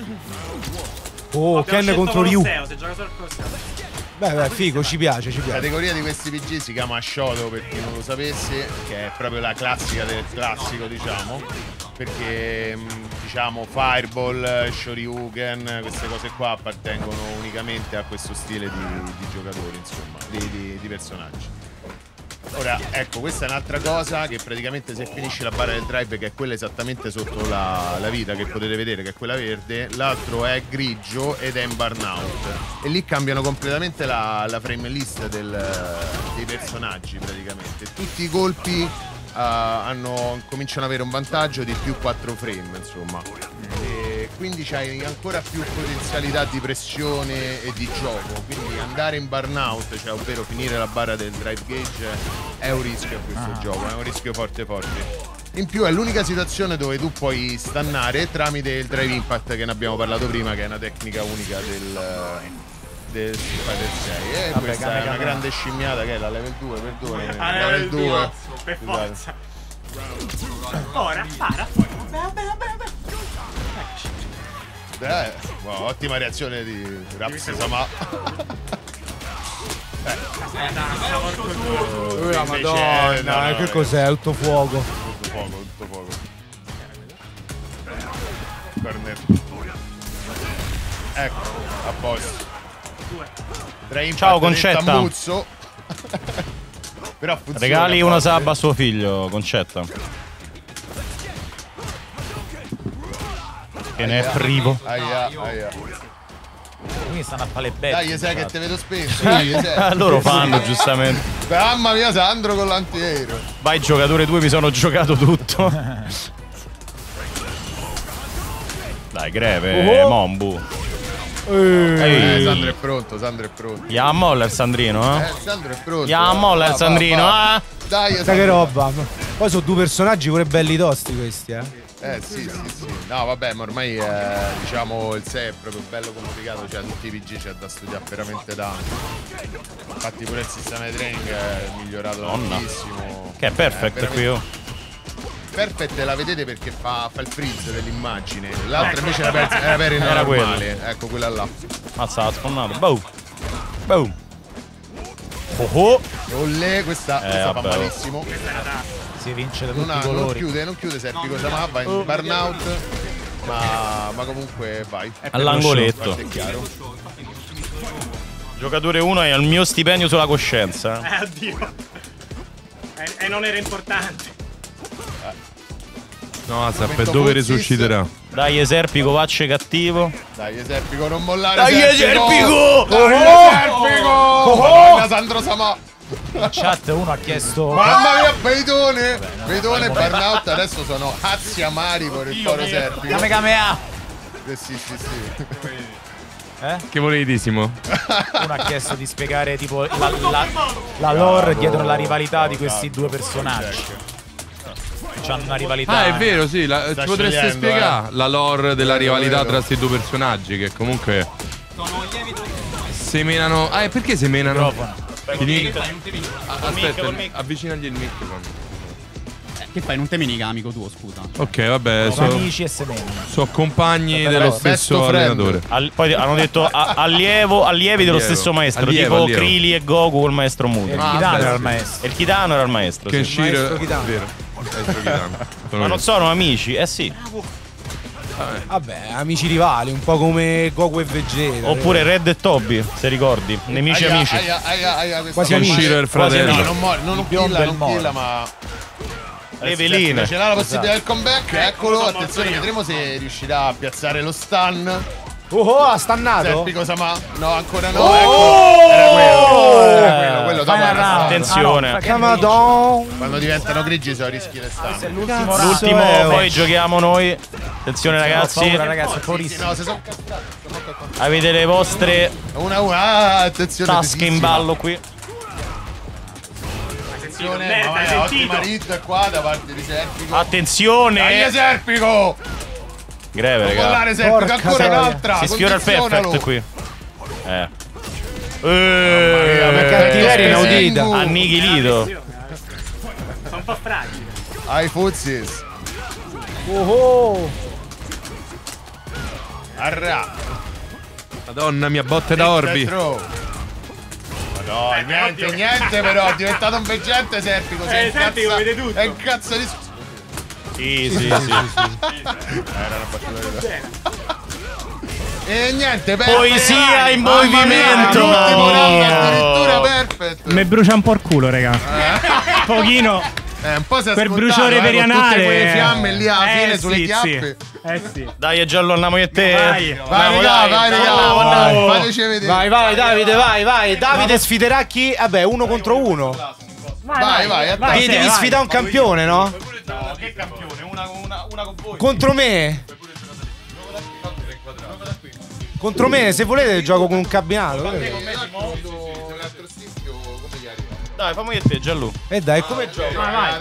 Oh, Ken contro Ryu. Beh, figo, ci piace, ci piace. La categoria di questi PG si chiama Shoto, per chi non lo sapesse, che è proprio la classica del classico, diciamo. Perché, diciamo, Fireball, Shoryuken, queste cose qua appartengono unicamente a questo stile di giocatori, insomma, di personaggi. Ora, ecco, questa è un'altra cosa che praticamente se finisci la barra del drive, che è quella esattamente sotto la vita che potete vedere, che è quella verde, l'altro è grigio ed è in burnout. E lì cambiano completamente la frame list dei personaggi praticamente. Tutti i colpi cominciano ad avere un vantaggio di più 4 frame, insomma. E quindi c'hai ancora più potenzialità di pressione e di gioco. Quindi andare in burnout, cioè ovvero finire la barra del drive gauge, è un rischio a questo gioco, è un rischio forte. In più è l'unica situazione dove tu puoi stannare tramite il drive impact, che ne abbiamo parlato prima, che è una tecnica unica del Street Fighter 6. E vabbè, questa è una grande scimmiata che è la level 2, perdone. Level 2 per forza. Ora, para. Ottima reazione di Raps Sama. Madonna, che cos'è? Tutto fuoco. Tutto fuoco. Corner. Ecco, a posto. Ciao Concetta. Però funziona, regali una sub a suo figlio, Concetta. Che ne è privo. Aia. Quindi stanno a fare le belle. Dai, sai che te vedo spesso. Loro fanno, giustamente. Mamma mia, Sandro con l'antiaereo. Vai, giocatore 2, mi sono giocato tutto. Dai, greve, Mombu. Sandro è pronto. Andiamo a molla il Sandrino, Sandro è pronto. Andiamo a molla il Sandrino, Dai, sai che roba. Poi sono due personaggi pure belli tosti questi, Sì. No, vabbè, ma ormai diciamo il 6 è proprio bello complicato, cioè tutti i PG c'è da studiare veramente tanto. Infatti pure il sistema di training è migliorato tantissimo. Che è perfect qui, Perfect la vedete perché fa il freeze dell'immagine. L'altra invece era per il normale. Ecco quella là. Mazza, ha sfondato. Boom. Olle, questa fa malissimo. Si vince da tutti i colori. Non chiude Serpico Sama, va in burnout. Ma comunque vai. All'angoletto. È chiaro. Giocatore 1 è al mio stipendio sulla coscienza. Addio. E non era importante. No, per dove resusciterà. Dai, Eserpico, vacce cattivo. Dai, Eserpico, non mollare. Dai, Eserpico! Madonna, Sandro Sama. In chat uno ha chiesto. Mamma mia, Beidone burnout. Adesso sono azzi amari per il foro Serpico. Kamea. Sì. Che volevi, Uno ha chiesto di spiegare tipo la lore dietro la rivalità di questi due personaggi. C'hanno una rivalità. È vero, sì. Ci potreste spiegare la lore della rivalità tra questi due personaggi che comunque semenano. Perché semenano? Aspetta, avvicinagli il microfono. Che fai? Non te minica amico tuo, scusa. Ok, vabbè. Sono amici e semeni. Sono compagni dello stesso allenatore. Poi hanno detto allievi dello stesso maestro. Tipo Krili e Goku col maestro Muto. Il Kitano era il maestro. Il Kitano era il maestro. Kenshiro, ma non sono amici? sì. Vabbè, amici rivali, un po' come Goku e Vegeta. Oppure Red e Toby, se ricordi. Nemici amici. Quasi amici. Kenshiro e il fratello. Non killa, ma le veline. Ce l'ha la possibilità del comeback. Eccolo, attenzione, vedremo se riuscirà a piazzare lo stun. Ha stannato? Serpico Sama. No, ancora no. Era quello dopo. Attenzione. Quando diventano grigi sono rischi le stun. L'ultimo, poi giochiamo noi. Attenzione ragazzi. Ragazzi, No, se sono avete le vostre attenzione, tasche in ballo qui. Attenzione, ottima rit qua da parte di Serpico. Attenzione. Dai, Serpico. Greve, raga. Mollare Serpico, ancora un'altra. Si sfiora il perfect qui. Ma cattiveria inaudita. Annichilito. Sono un po' fragile. Ai Fuzzis. Arra. Madonna mia, botte da Orbi. No, niente però, è diventato un veggente Serpico. Serpico vede tutto. È un cazzo di... Sì. Era una battuta. E niente, poesia in movimento. Addirittura perfetto. Mi brucia un po' il culo, raga. Un pochino. Un po' quel bruciore perianale. Tutte quelle fiamme lì alla fine sulle chiappe. Sì. Dai, è giallo, andiamo io e te. Vai, fateci vedere. Vai, Davide, vai. Davide sfiderà chi? Vabbè, 1 contro 1. Vai. Devi sfidare un campione, no? No, che campione? Una con voi. Contro me. Contro me, se volete gioco con un cabinato. Dai, fammi io e te, Gianlu. Dai, come gioco?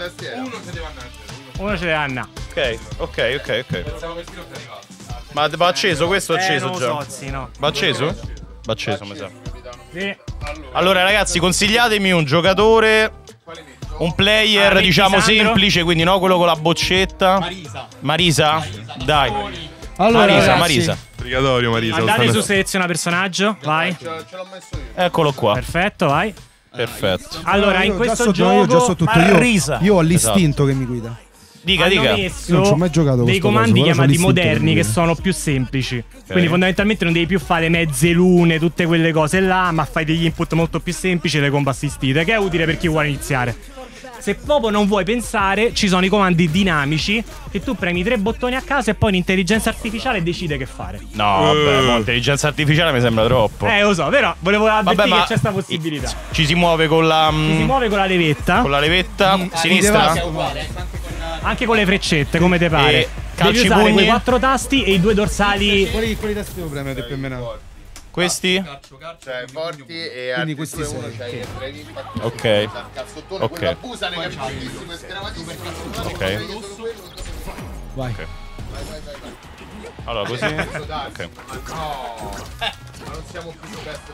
Uno ce l'ha Anna. Ok. Ma va acceso questo o acceso non già? lo so, sì, no. Va acceso? Va acceso, mi sa. Sì. Allora ragazzi, consigliatemi un giocatore, un player diciamo Sandro? semplice, quindi no quello con la boccetta. Marisa? Dai. Allora, Marisa. Obbligatorio, Marisa. Andate su seleziona personaggio, vai. Ce l'ho messo io. Eccolo qua. Perfetto, vai. Perfetto. Allora, in questo gioco io già so tutto Marisa. io ho l'istinto che mi guida. Dica. Hanno Io messo non ci ho mai giocato con dei sto comandi coso, però chiamati c'ho l'istinto moderni che che mi sono più semplici. Quindi fondamentalmente non devi più fare mezze lune, tutte quelle cose là, ma fai degli input molto più semplici e le combo assistite, che è utile per chi vuole iniziare. Se proprio non vuoi pensare, ci sono i comandi dinamici che tu premi 3 bottoni a caso e poi l'intelligenza artificiale decide che fare. No, vabbè, l'intelligenza artificiale mi sembra troppo. Lo so, però volevo avvertire che c'è sta possibilità. Ci si muove con la... Ci si muove con la levetta. Con la levetta sinistra. Anche con le freccette, come te pare. Devi calci usare pugni. quei 4 tasti e i 2 dorsali. Quali tasti devo premere più o meno? Questi? Cioè, forti e quindi questi uno sei. c'hai il brevi impatto. Ok. Cazzottone, Ok. quello abusane che è bellissimo e sgravatissimo il cazzottone. Ok. Vai. Ok. Allora, così. Ok. Ok. No, ma non siamo più su best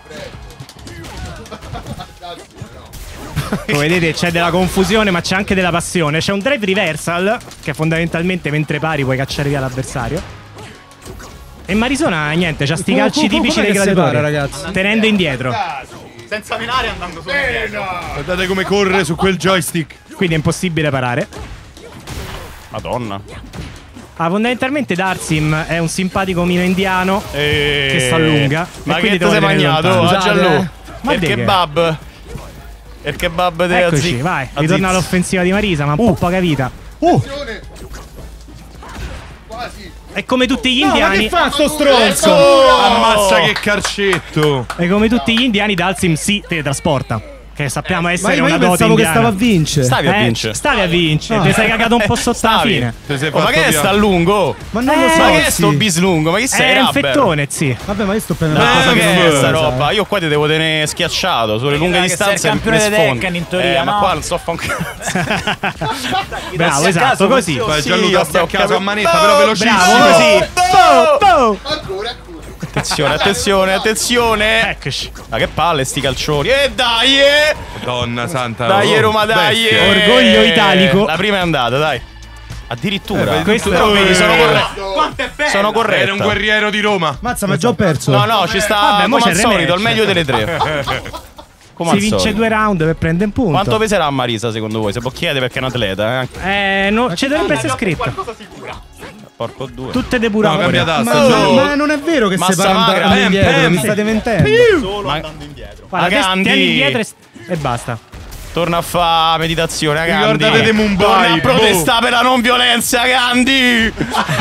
friend. Come vedete c'è della confusione ma c'è anche della passione. C'è un drive reversal che fondamentalmente mentre pari puoi cacciare via l'avversario. E Marisona niente, c'ha sti calci tipici dei gladiatori, ragazzi. tenendo indietro. Senza menare andando solo indietro. Guardate come corre su quel joystick. Quindi è impossibile parare. Madonna. Fondamentalmente Darsim è un simpatico mino indiano che si allunga. Ma e che quindi ti sei devo tenere magnato? lontano. A Gianlu. Ma Il di che? kebab. Il kebab della Eccoci, vai. Ritorna all'offensiva di Marisa, ma un po' poca vita. Quasi. E come tutti gli No, ma indiani. che fa sto stronzo? Ammazza che calcetto. E come tutti gli indiani, Dalsim si teletrasporta. Che sappiamo essere Ma una io dote pensavo che indiana. stava a vincere. Stavi a vincere. Stavi a vincere. No. Ti sei cagato un po' sotto alla fine. Ma che è sta lungo? Ma non lo so. Ma che è sì. sto bislungo? Ma chi sei? È un Rubber? fettone, sì. Vabbè, ma io sto Ma prendendo che è sta roba? Io qua ti devo tenere schiacciato sulle lunghe che sei distanze. il campione mi dei sfondi. Tekken, in teoria, ma no? qua non so fa un cazzo. Bravo, esatto, così. Fai Sì, Gianluca io sto staccato a capendo. manetta, però velocissimo. Bravo, così. Ancora. Attenzione, attenzione, attenzione. Eccoci. Ma che palle sti calcioni. E dai! Madonna santa. Dai, oh, Roma, dai! bestia. Orgoglio italico. La prima è andata, dai. Addirittura. Questo Però vedi, sono corretto. Quanto è bello! Sono corretto. Era un guerriero di Roma. Mazza, ma già ho perso. No, no, ci sta Vabbè, mo come c'è al il solito, il rematch. meglio delle tre. Come Si al vince solito. 2 round per prendere un punto. Quanto peserà Marisa secondo voi? Se può chiedere perché è un atleta, No, ci dovrebbe essere scritto. Porco due. Tutte No, depurate. cambia tasta. Ma non è vero che Massa si parla magra. andando indietro, Pem, mi pem. state mentendo. Solo andando indietro. Guarda, Agandi. tieni indietro e basta. Torna a fare meditazione, Gandhi. Ricordatevi Mumbai, Torna a boh. protestare per la non violenza, Gandhi.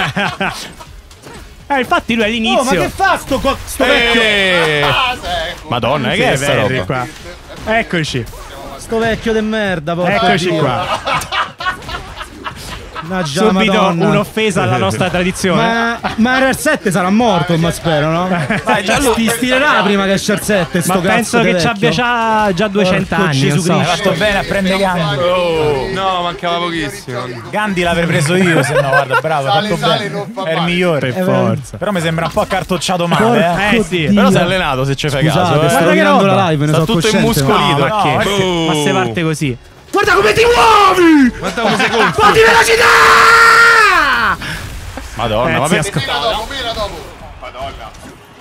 Infatti lui all'inizio. Oh, ma che fa sto vecchio? Madonna, che è sta roba? qua. Eccoci. Sto vecchio de merda, porca Eccoci Dio. qua. Mannaggia, Subito Madonna. un'offesa alla nostra tradizione. Ma R7 sarà morto, ma spero, no? Ti stirerà prima che esce R7 sto Ma penso cazzo che di ci abbia vecchio. già 200 Porco anni. Gesù Non so. Cristo. Hai fatto bene a prendere Gandhi. No, mancava pochissimo. Gandhi l'avrei preso io, se no, guarda, bravo, hai fatto Sale, bene. non fa È il male. migliore. Per forza. Però mi sembra un po' accartocciato male, Porco sì. Dio. Però sei allenato se ci fai Scusate, caso. sto Guarda che rovinando roba. la live, ne Sta sono tutto cosciente. immuscolito. Ma che? Oh. Ma se parte così. Guarda come ti muovi! Guarda come sei gonfio. Fatti velocità! Madonna, ma Zia, perché? Mira dopo, mira dopo. Madonna.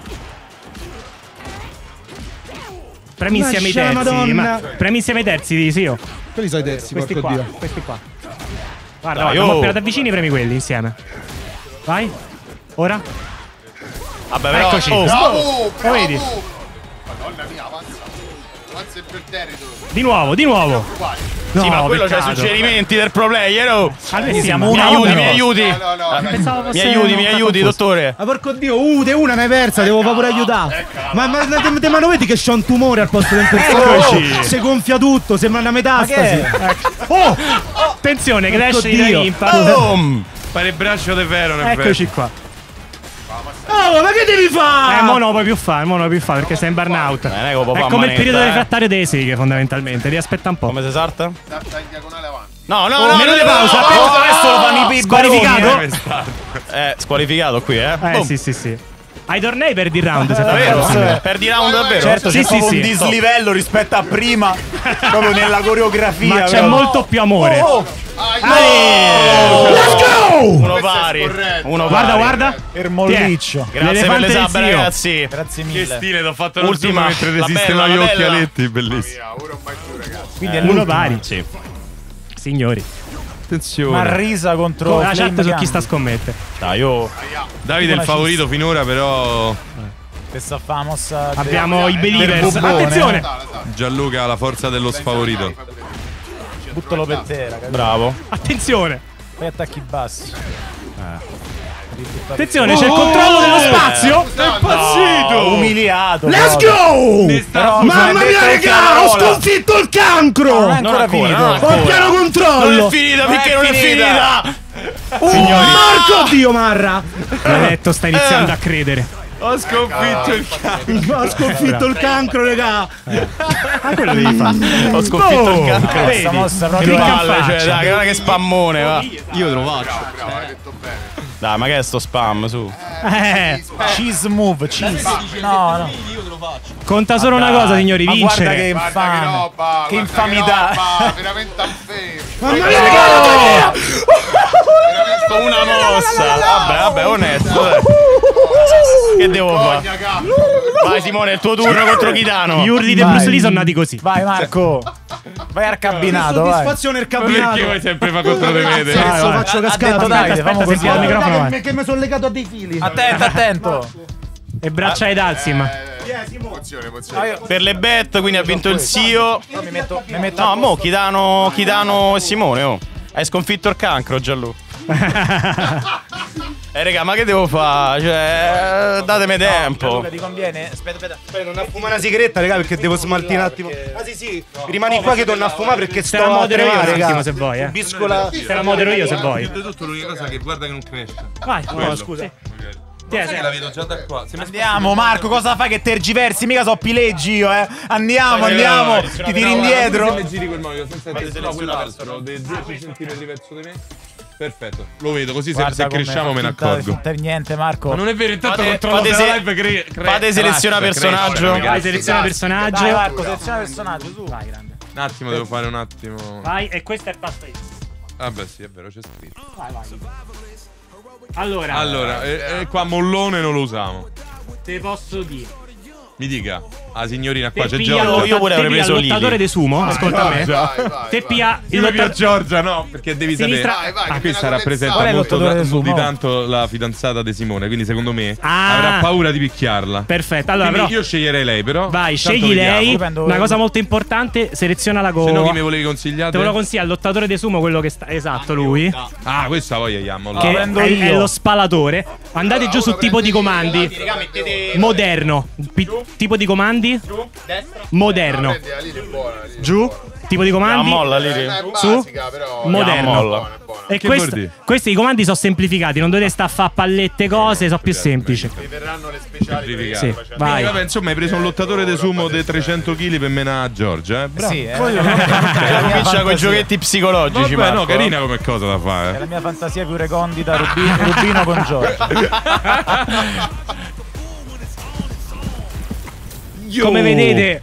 Premi insieme i Lascia la terzi. Madonna. Premi insieme i terzi, sì. Quelli sono i terzi, Questi porco qua. Dio. Questi qua. Guarda, Dai, guarda, oh. appena ti avvicini premi quelli insieme. Vai. Ora. Vabbè, però. Eccoci. Oh, Bravo, Lo vedi? bravo. Madonna mia, avanza. Avanza per territorio. Di nuovo, di nuovo. sì, ma quello c'ha i peccato. suggerimenti del pro player. Oh. Allora, siamo Mi uno a aiuti, uno. mi aiuti. No. Pensavo Mi fosse aiuti, mi una aiuti, confusa. dottore. Ma porco Dio, te una ne hai persa, devo pure aiutare. Ma non vedi che c'ho un tumore al posto del personaggio? Eccoci. Si gonfia tutto, sembra una metastasi. Oh! Attenzione, Porco crash di Dio. Dragon Impact. Boom. Pare il braccio di ferro, nel Eccoci qua. Oh, ma che devi fare? Mo non lo puoi più fare perché sei in burnout. non è che lo può È fare come a il periodo manetta, refrattario delle seghe, fondamentalmente. Devi aspettare un po'. Come si salta? Salta in diagonale avanti. No, no, Oh, no. meno di no, pausa. no. Adesso lo fanno i Squalificato? Squalificato qui, Boom. Sì. Ai tornei perdi il round, se Davvero? davvero. Perdi round davvero? Certo, Sì, c'è sì, proprio sì. un dislivello rispetto a prima, proprio nella coreografia. Ma c'è proprio. molto più amore. Uno pari. Uno Guarda, pari. guarda. Per molliccio. Grazie per le L'elefante sub, del zio. ragazzi. Grazie Che mille. stile, t'ho fatto lo Ultima, zoom mentre ti la sistemavo bella, gli la bella. occhialetti, bellissimo. Ora un mai più, ragazzi. Quindi è Uno l'ultima. pari. Sì. Signori. Attenzione. Marrisa contro La Flame chat su chi Gandhi. sta scommette. Dai, oh. Davide è il favorito finora, però Questa fa mossa. Abbiamo i del believers. bubbone. Attenzione. Gianluca ha la forza dello sfavorito. buttalo per terra. Capito? Bravo. Attenzione. Poi attacchi bassi. Attenzione, c'è il controllo dello spazio. È impazzito. Umiliato. Let's go! Mamma mia, raga, ho sconfitto il cancro! Non è ancora finito. Ho pieno controllo! Non è finita perché non è finita. Marco, oddio, Marra! Maledetto, sta iniziando a credere. Ho sconfitto il cancro. Ho sconfitto il cancro, raga! Ma quello devi fare. Ho sconfitto il cancro. Questa mossa Che proprio palle, cioè, dai, guarda che spammone, va. Io te lo faccio. Bravo, hai detto bene. Dai, ma che è sto spam, su? cheese move, cheese. No, no. Io te lo faccio. Conta solo una cosa, signori, Ma vincere. guarda che Guarda infame. che roba, Che guarda infamità. roba, veramente unfair. Mamma mia, raga! Con una mossa. Vabbè, onesto. Dai. Che devo fare? Vai Simone, è il tuo turno contro Kitano. Gli urli di Bruce Lee sono nati così. Vai Marco. Vai al cabinato, vai. Soddisfazione il cabinato. Perché vuoi sempre fa contro di me? Adesso faccio cascare detto Davide, famo così. Senti al microfono, vai. che mi sono legato a dei fili. Attento, attento. E braccia ai Dalsim. Emozione, emozione. Per le bet, quindi ha vinto il Sio. Mi metto No, mo Kitano e Simone, oh. Hai sconfitto il cancro, Gianlu. Raga, ma che devo fare? Cioè, datemi tempo. Ti conviene? Aspetta. Non a fumare una sigaretta, raga, perché devo smaltire un attimo. Ah sì, rimani qua che torno a fumare perché Te la sto a modero io un tremare, attimo raga. se vuoi, Subisco la... Te la modero io se vuoi. Più di tutto l'unica cosa che guarda che non cresce. Vai, no, scusa. La vedo già da qua. Andiamo Marco, cosa fai che tergiversi? Mica so pileggi io, Andiamo. Ti tiri indietro. Se mi giri quel modo senza te, no, quell'altro dei 10 cm verso di me. Perfetto, lo vedo, così se cresciamo me ne accorgo. Non per niente Marco. Ma non è vero, intanto Fate- controllo fate della se- live fate seleziona personaggio. Vai, seleziona personaggio. Dai Marco, seleziona personaggio, su. Vai, grande. Un attimo, devo fare un attimo. Vai, e questo è il tasto io. Vabbè, sì, è vero, c'è scritto. Vai. Allora, Qua mollone non lo usiamo. te posso dire. Mi dica, la signorina qua Te c'è piglia Giorgia. Io pure avrei preso il lottatore Lili. di sumo, ascolta me. Te piglia il Io via lottatore. Giorgia, no, perché devi Sinistra- sapere. Vai, vai, Questa appena rappresenta Qual è il molto lottatore di sumo? di tanto la fidanzata di Simone, quindi secondo me Ah. avrà paura di picchiarla. Perfetto, allora Quindi però io sceglierei lei, però. vai, tanto scegli vediamo. lei. prendo- Una cosa molto importante, seleziona la Se no chi gola. mi volevi consigliare? Te lo consiglio al lottatore di sumo, quello che sta. Esatto, lui. Ah, questa voglia chiamo. Che prendo è io. lo spalatore. Andate giù su tipo di comandi. Moderno. Tipo di comandi. Moderno. Prendi la linea, è buona. la linea, Giù. è buona. Tipo di comandi. molla Lili. È Su. basica, però. Moderno. molla. Buona, è buona. E Che vuol dire? questi i comandi sono semplificati, non dovete stare a fare pallette cose, sono più semplici. Vi verranno le speciali. Semplificate. Sì, facendo- vai. Vabbè, insomma, hai preso un lottatore di sumo di 300 kg per menare a Giorgia, Bravo. Sì, Comincia con i giochetti psicologici, Vabbè, no, Marco. carina come cosa da È fare. la mia fantasia più recondita, Rubino con Giorgio. Come vedete,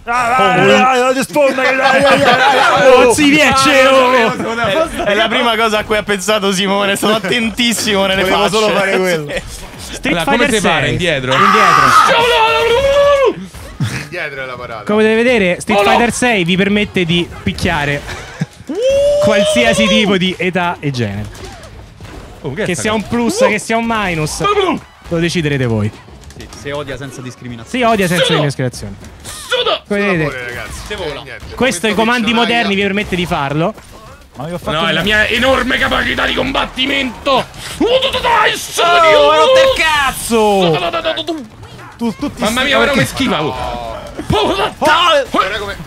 Oh, si riesce. È la prima cosa a cui ha pensato Simone. Sono attentissimo nelle Volevo facce. solo fare quello. Street Allora, come Fighter si pare? 6. Indietro? Dietro è la parata. Come potete vedere, Street Fighter 6 vi permette di picchiare qualsiasi tipo di età e genere. Oh, Che sia un plus, che sia un minus, lo deciderete voi. Sì, se odia senza discriminazione. Si odia senza discriminazione. Come vedete, Amore, ragazzi. Niente. questo i comandi moderni vi permette di farlo. Ma io ho fatto No, è la mia enorme capacità di combattimento. Oh, rotto il cazzo! Tutti Mamma mia, guarda come schifa. Guarda come.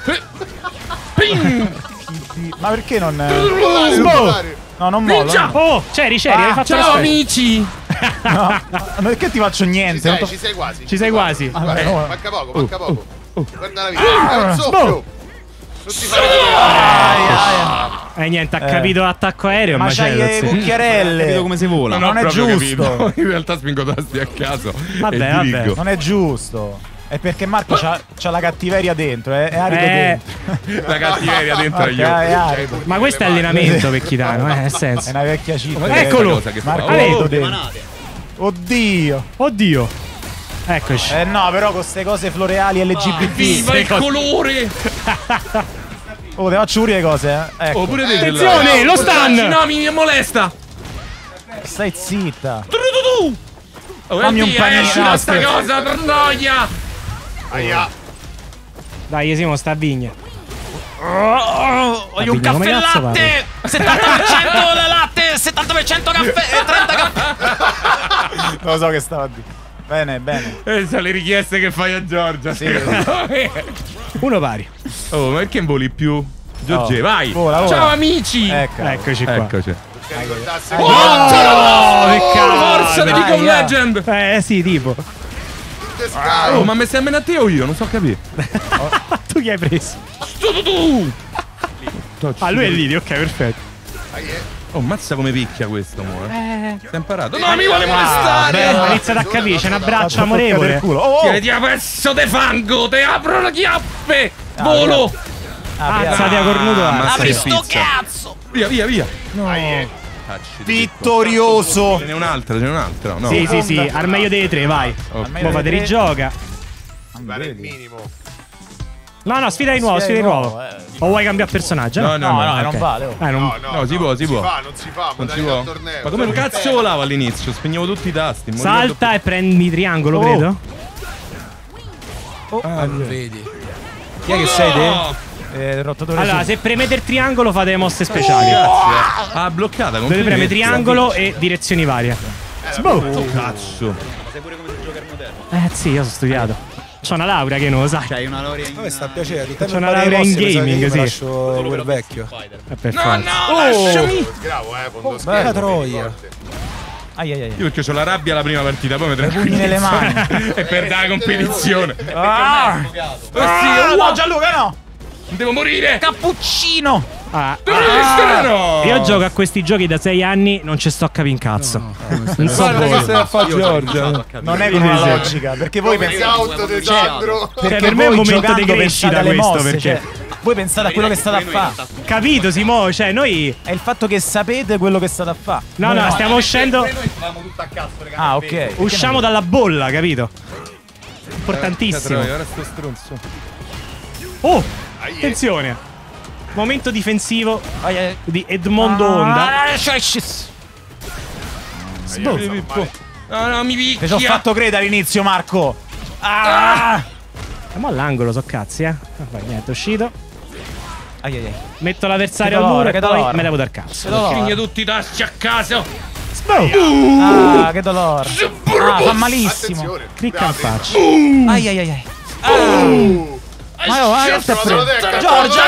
Ma perché non. Spolare. No, non mollo. no. Oh, Ceri, hai fatto la specie. amici. No, ma perché ti faccio niente? Non Ci sei quasi. Ci sei quasi. Vabbè, no. Manca poco, manca poco. Guarda la vita. Non soffio. Non ti fare Niente, ha capito l'attacco aereo. Ma c'hai le cucchiarelle. Capito come si vola? Non è proprio giusto. capito. In realtà spingo tasti a caso. Vabbè, e vabbè. dirigo. Non è giusto. È perché Marco c'ha la cattiveria dentro, è arido dentro. La cattiveria dentro agli È occhi. arido. Ma questo è allenamento per Kitano, nel È senso. una vecchia cifra. Eccolo. Marco Ah, arido vedi? dentro. Oddio. Oddio. Eccoci. No, però con queste cose floreali LGBT. Viva il colore! Oh, te faccio pure le cose, Ecco. Oh, pure te Attenzione, lo stun. No, mi molesta. Stai zitta. Oh, Fammi un panino. esci da sta cosa, per noia. Aia. Dai, Simo, sta a vigna. Voglio un caffè latte! 70% latte, 70% caffè e 30 caffè. Non lo so che stava a dire. Bene, bene. Sono le richieste che fai a Giorgia. Sì. Uno pari. Oh, ma perché non voli più? Giorgia, vai! Vola. Ciao amici! Eccoci qua. Eccoci. Forza di League of Legend! Sì, tipo. Oh, ma mi stai a te o io? Non so capire. Tu chi hai preso? Tu! Ah, lui è lì, ok, perfetto. Oh, mazza come picchia questo, amore. Stai imparato? No, mi vuole Beh, molestare! ho iniziato a capire, c'è un abbraccio amorevole. Tieniti a pezzo de fango, te apro le chiappe! Volo! Azzati a cornuto. Apri sto cazzo! Via, via, via! No! Vittorioso! Ce n'è un'altra, no? Sì, al meglio dei tre, vai. Mo fate rigioca. Vale il minimo. No, sfida di nuovo, O vuoi cambiare personaggio? No, non vale. No, si può. Non si fa, può. torneo. Ma come cazzo volavo all'inizio? Spegnevo tutti i tasti. Salta e prendi triangolo, credo. Vedi. Chi è che sei te? Allora, se premete il triangolo fate le mosse speciali. Ah, bloccata. Dovete premere triangolo e direzioni varie. Cazzo. Ma sai pure come si gioca il moderno? Sì, io sono studiato. C'ho una laurea che non lo sai. C'hai una laurea in... sta a piacere. C'ho una laurea in gaming, sì. Lascio quel vecchio. Per No, forza. lasciami. Bravo, Bella troia. Ai. Io perché ho la rabbia alla prima partita, poi mi I pugni nelle mani. E per dare competizione. No, Gianluca, no! Devo morire! Cappuccino! No! Io gioco a questi giochi da 6 anni, non ci sto a capire un cazzo. Non so Guarda che voi. stai a fare Giorgia. Non è con una logica, perché voi pensate... Per me è un momento di crescita questo, perché... Voi pensate a quello che state a fare. Capito, Simo? Cioè, noi... È il fatto che sapete quello che state a fare. No, stiamo uscendo... Noi stavamo tutto a cazzo, ragazzi. Ah, ok. Usciamo dalla bolla, capito? Importantissimo. Ora sto stronzo. Oh! Attenzione! Momento difensivo di Edmondo Honda. No, mi picchia. Ti ci ho fatto credere all'inizio, Marco. Siamo all'angolo, so cazzi, Vai, niente, è uscito. Ai. Metto l'avversario al muro e poi me levo dal cazzo. Crigno tutti i tasti a caso. Che dolore. Fa malissimo. Attenzione. Clicca in faccia. Ai. Giorgia!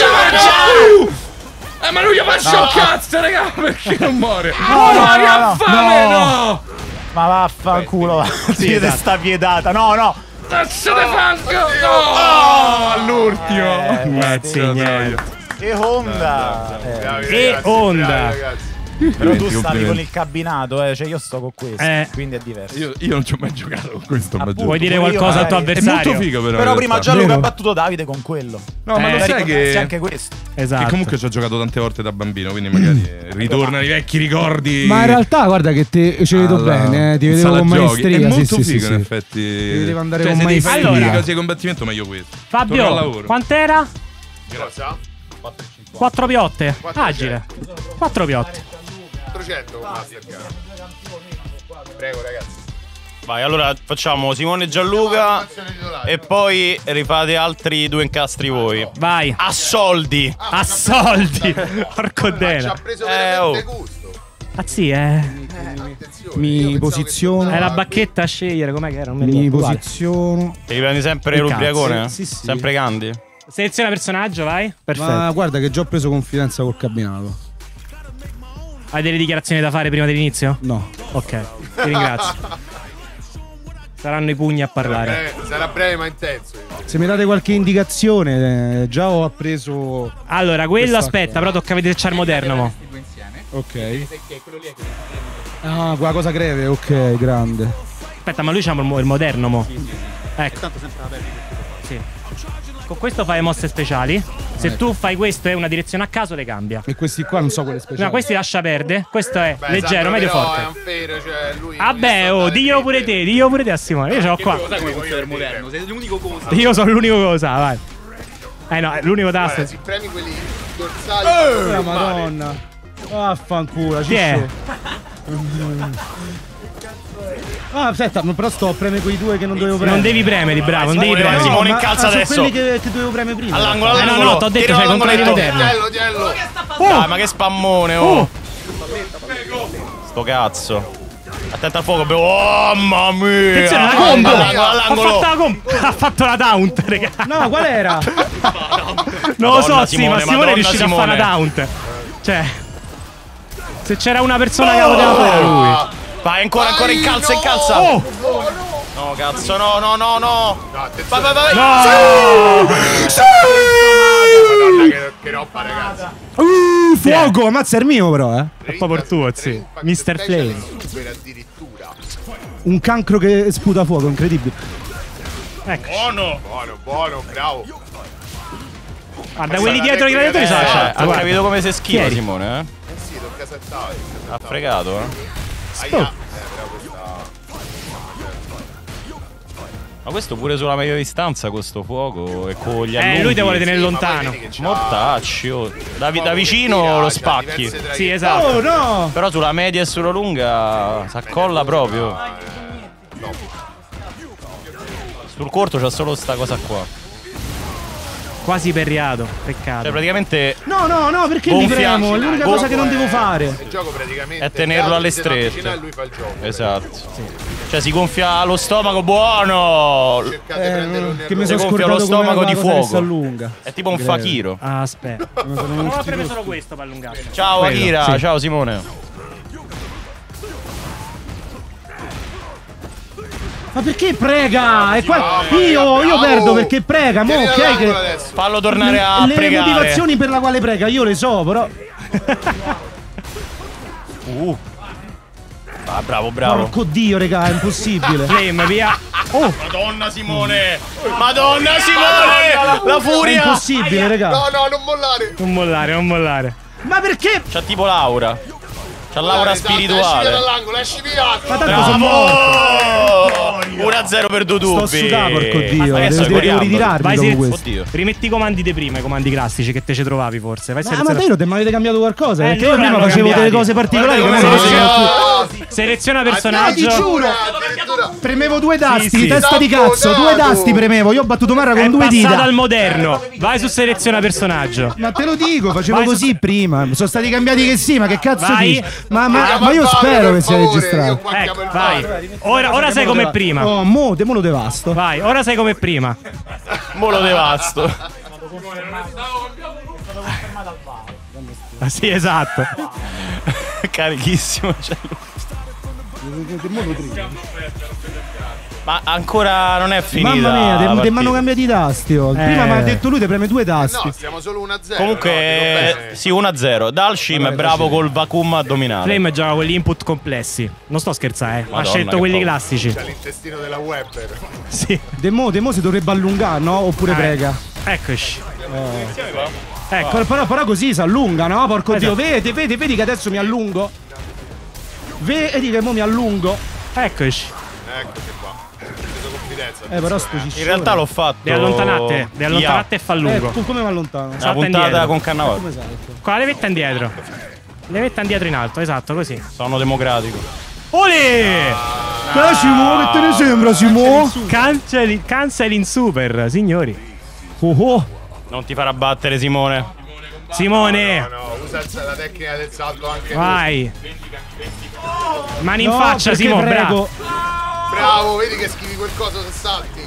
Ma lui gli faccio un cazzo, raga, perché non muore? No. No! Ma vaffanculo. Sì, esatto. Sta vietata. No. Cazzo di fango! No! All'ultimo! Niente. E Honda. E Honda. Però tu stavi con il cabinato, cioè io sto con questo, quindi è diverso. Io non ci ho mai giocato con questo. Vuoi dire qualcosa al tuo avversario? È molto figo, però prima Gianluca ha battuto Davide con quello. No, ma lo sai che anche questo. Esatto. Che comunque ci ho giocato tante volte da bambino, quindi magari ritornano i vecchi ricordi. Ma in realtà guarda che ci vedo bene, ti vedevo con maestria. È molto sì, figo sì, in sì. effetti. Devo andare Cioè, con se devi maestria. fare Allora, cose di combattimento meglio questo. Fabio, quant'era? Cosa? 4 piotte. Agile. 4 piotte. 400 Mastercard. Prego ragazzi. Vai, allora facciamo Simone e Gianluca e poi rifate altri 2 incastri voi. Vai. A soldi. A soldi. Porco Ci dena. ha preso veramente gusto. Ah sì, Mi posiziono. È la bacchetta a scegliere, com'è che era? Non mi Mi ricordo. posiziono. Ti prendi sempre l'ubriacone? Sì. Sempre Candy? Seleziona personaggio, vai. Perfetto. Ma guarda che già ho preso confidenza col cabinato. Hai delle dichiarazioni da fare prima dell'inizio? No. Ok, ti ringrazio. Saranno i pugni a parlare. Sarà breve ma intenso. Se mi date qualche indicazione, già ho appreso. Allora, quello aspetta, però tocca vedere se c'è il moderno mo. Ok. Ah, quella cosa greve, ok, grande. Aspetta, ma lui c'ha il moderno mo. Ecco. Tanto sempre aperto. Sì. Con questo fai mosse speciali. Se tu fai questo e una direzione a caso, le cambia. E questi qua non so quelle speciali. No, questi lascia perdere. Questo è leggero, medio forte. È un fero, cioè lui. Vabbè, oh, diglielo pure te a Simone. Io ce l'ho qua. Sai come funziona il moderno? Sei l'unico cosa. Io sono l'unico cosa, vai. No, è l'unico tasto. Guarda, si premi quelli dorsali. Madonna. Vaffanculo, Chi è? Ah, aspetta, però sto a premere quei due che non dovevo premere. Non devi premere, bravo, non devi premere. Simone incalza adesso. Sono quelli che dovevo premere prima. All'angolo, No, all'angolo. no, t'ho detto, c'hai controllo interno. Tiello. Dai, ma che spammone, oh. Sto cazzo. Attento al fuoco, oh mamma mia! Attenzione, la combo! All'angolo! Ha fatto la combo! Ha fatto la taunt, raga! No, qual era? Non lo so, sì, ma Simone, Simone è riuscito a fare Simone. una taunt. Cioè, se c'era una persona che la poteva fare era lui. Vai, ancora, incalza, incalza! Oh! No, cazzo, no! Vai! No! Madonna, che roba, ragazzi. Fuoco, ammazza il mio però, È proprio il tuo, sì. Mr. Flame. Super addirittura. Un cancro che sputa fuoco, incredibile. Ecco. Buono, bravo. Guarda, quelli dietro i gladiatori sono lasciati. Ha capito come si schiva Chiedi. Simone, eh? Sì, tocca settare. Ha fregato, Aia. Ma questo pure sulla media distanza con sto fuoco e con gli allunghi. Lui te vuole tenere lontano. Mortacci, oh. Da vicino lo spacchi. Sì, esatto. Oh no! Però sulla media e sulla lunga si accolla proprio. Sul corto c'ha solo sta cosa qua. Quasi perriato, peccato. Cioè praticamente No, perché mi premo? È l'unica cosa che non devo fare. Il gioco praticamente è tenerlo alle strette. E lui fa il gioco. Esatto. Cioè si gonfia lo stomaco buono. Che mi si sono gonfia lo scordato stomaco di fuoco. allunga. È tipo un fakiro. Ah, aspetta. Non ho preso solo questo per allungare. Ciao Quello, Akira, sì. ciao Simone. Ma perché prega? E qua io perdo perché prega. Mo, ok che fallo tornare a le pregare. motivazioni per la quale prega io le so, però. Ah, bravo. Porco dio, regà, è impossibile. Flame, via. Oh, Madonna Simone! Madonna Simone! La è furia! impossibile, regà. No, non mollare. Non mollare. Ma perché? C'ha tipo Laura. C'ha Laura Esatto, esci spirituale. via dall'angolo, esci via. Ma tanto sono morto. 1-0 per Dudubi. Sto sudando, porco dio. Ma che Devo stai ritirarmi Vai, dopo questo. Oddio. Rimetti i comandi di prima, i comandi classici che te ci trovavi forse. Vai Ma te mi avete cambiato qualcosa? Perché io loro prima hanno facevo cambiati. delle cose particolari che Guarda non come facevo più. Seleziona No, ti personaggio. giuro. Premevo due tasti, sì. testa di cazzo, due tasti premevo. Io ho battuto Mara con È due passato dita. al moderno. Vai su seleziona personaggio. Ma te lo dico, facevo Vai su- così prima. Sono stati cambiati che sì, ma che cazzo Vai. dici? Ma io spero che sia registrato. Ecco, vai. Ora sei come prima. Oh, mo lo devasto. Vai, ora sei come prima. Mo lo devasto. Ah, sì, esatto. Carichissimo. Cioè. Ma ancora non è finita. Mamma mia, la te mi hanno partita. cambiati i tasti. Oh. Prima mi ha detto lui, te preme due tasti. No, stiamo solo 1-0. Comunque, sì, 1-0. Dalshim è bravo col vacuum addominale. Flame gioca con gli input complessi. Non sto scherzando, ha Madonna, scelto che quelli paura. classici. C'è l'intestino della Webber. Sì. Demo si dovrebbe allungare, no? Oppure prega. Eccoci. Ecco, però così si allunga, no? Porco Esatto. dio, vedi che adesso mi allungo. Vedi che mo mi allungo. Eccoci. Eccoci qua. Preso confidenza. Però sto In realtà l'ho fatto. Devi allontanarti e fa lungo. Come mi allontano? Una Salta puntata indietro. con Cannavaro. Come salto? Con la levetta indietro. Levetta indietro in alto, esatto, così. Sono democratico. Olè! Che Simo, che te ne sembra, Simo? Cancel in super, signori. Oh. Non ti farà battere, Simone. Simone! No, usa la tecnica del salto anche Vai! Mani in No, faccia, perché Simone, prego. bravo! Bravo, vedi che schivi qualcosa se salti.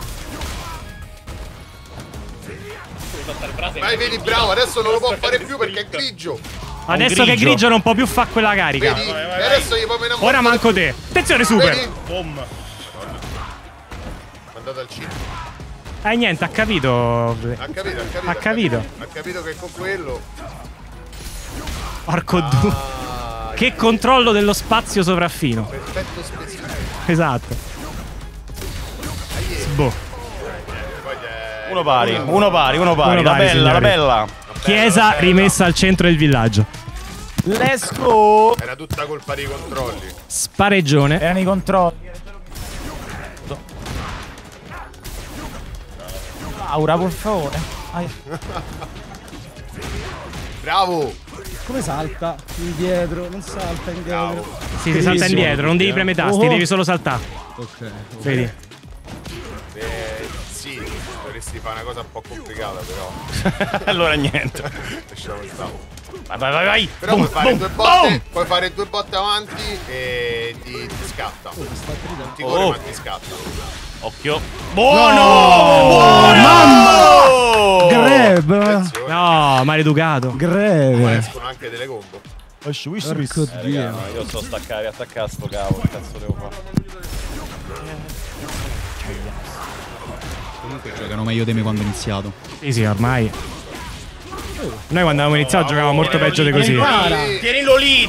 Vai, vedi, bravo, adesso non lo può fare più perché è grigio. Adesso che grigio non può più fare quella carica. Vedi? E adesso gli può meno. Ora manco te. Attenzione, super! Vedi? Mandato al centro. Niente, ha capito. Ha capito. Ha capito. Ha capito che con quello. Porco due. Che controllo dello spazio sopraffino. Perfetto specifico. Esatto. Boh. Uno pari. La bella, signori. la bella. Chiesa rimessa al centro del villaggio. Let's go. Era tutta colpa dei controlli. Spareggione. Erano i controlli. Laura, per favore. Bravo. Come salta? Indietro, non salta indietro. Sì, si salta indietro, non devi premere tasti, devi solo saltare. Ok. Vedi? Sì, dovresti fare una cosa un po' complicata, però. Allora niente. Lasciamo stare. Vai. Però Boom, puoi fare boom, due botte, boom. puoi fare due botte avanti e ti scatta. Non ti corre, ma ti scatta. Occhio. Buono! Mamma! Grab! No, maleducato. Greve. Ma escono anche delle combo. Porco Dio. No, io sto attaccare sto cavolo, che cazzo devo fare? Comunque giocano meglio di me quando ho iniziato. Sì, ormai. Noi quando avevamo iniziato giocavamo molto peggio di così. Tienilo lì.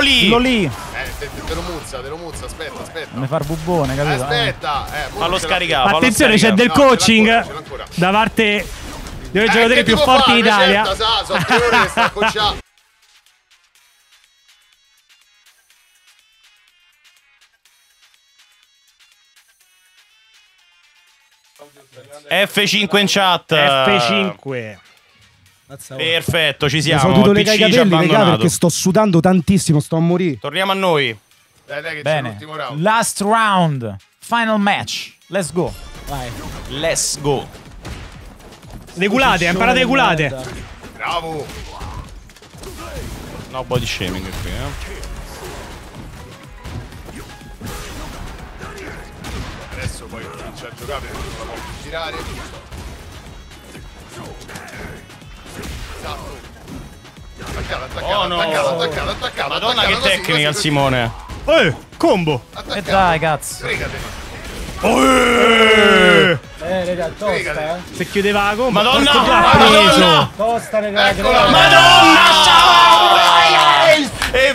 Te lo muzza, aspetta. Non mi far bubbone, capito? Aspetta, Fallo scaricare. Attenzione, c'è del coaching da parte dei giocatori più forti d'Italia. Sono 3 ore che sta a coachare. F5 in chat. F5. Perfetto, ci Mi siamo. sono dovuto Il legare i PC ci ha capelli, raga, abbandonato. perché sto sudando tantissimo, sto a morire. Torniamo a noi. Dai che c'è Bene. l'ultimo round. Last round. Final match. Let's go. Vai. Let's go. Le culate, imparate le culate. Bravo. No body shaming qui, Adesso poi comincia a giocare perché non la può più girare. Esatto. Attaccata. Madonna che tecnica il Simone. Combo. E dai, cazzo. Raga, tosta, Se chiudeva la combo. Madonna. Tosta, raga. Madonna. E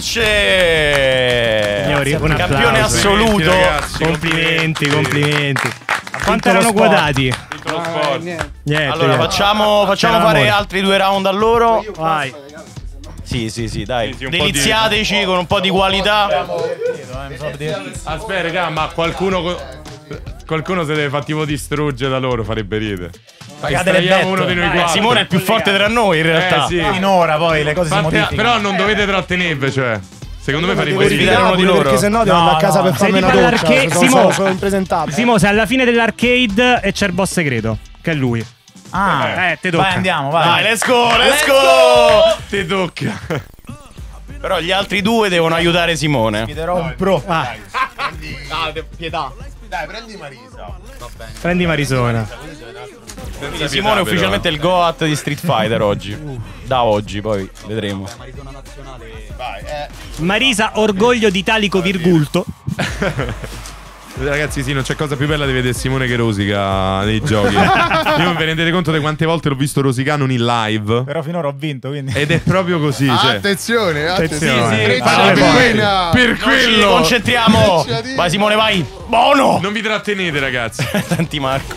vince. Signori, un campione applauso. assoluto. Ragazzi, Complimenti. Quanto erano quotati? Niente. Allora facciamo fare altri 2 round a loro. Vai. Sì, dai. Sì, un po' di- Deliziateci con un po' di qualità. Aspetta, raga, ma qualcuno se deve fare tipo distruggere da loro, farebbe ridere. Pagate le Estraiamo bet. uno di noi quattro. Simone è il più forte tra noi in realtà. Sì. Finora poi le cose si modificano. Però non dovete trattenervi, cioè. Secondo me farebbe sfidare ridere. uno di loro. Perché sennò devo No, andare a casa no, per farmi sei una tipo doccia. all'arcade- Sono impresentabile. Simo, sei alla fine dell'arcade e c'è il boss segreto, che è lui. Te tocca. Vai, andiamo, vai. Dai, let's go. Ti tocca. Però gli altri 2 devono aiutare Simone. Chiederò un pro. Pietà. Dai, prendi Marisa. Prendi Marisona. Quindi Simone è ufficialmente il Goat di Street Fighter oggi. Da oggi, poi vedremo. Vai, Marisa, orgoglio d'Italico Virgulto. Ragazzi, sì, non c'è cosa più bella di vedere Simone che rosica nei giochi. Io non vi rendete conto di quante volte l'ho visto rosicare non in live. Però finora ho vinto, quindi. Ed è proprio così. Cioè. Attenzione. Per Ci quello. concentriamo. Vai Simone, vai. Buono. Non vi trattenete, ragazzi. Senti Marco.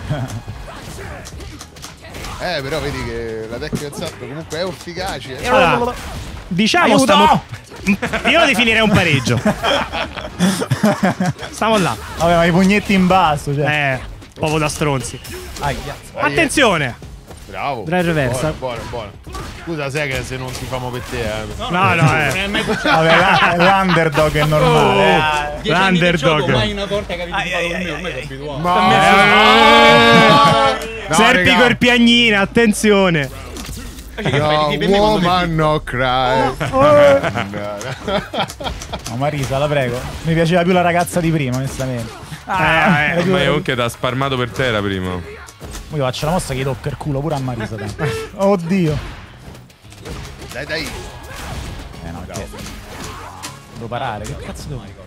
Però vedi che la tecnica del salto comunque è efficace. Allora, diciamo io lo definirei un pareggio. Stiamo là. Vabbè, ma i pugnetti in basso, cioè. Proprio da stronzi. Attenzione. Bravo. Drive reversa. Buono. Scusa, sai che se non ti famo per te, No. Vabbè, l'underdog è normale. L'underdog. Mai una volta che avete con me sono abituato. Serpico il piagnino, attenzione. No, woman no cry. No, Marisa, la prego. Mi piaceva più la ragazza di prima, onestamente. Ma è comunque da sparmato per terra prima. Io faccio la mossa che gli tocca il culo pure a Marisa. Oddio. Dai. No, che... Devo parare, che cazzo devo fare?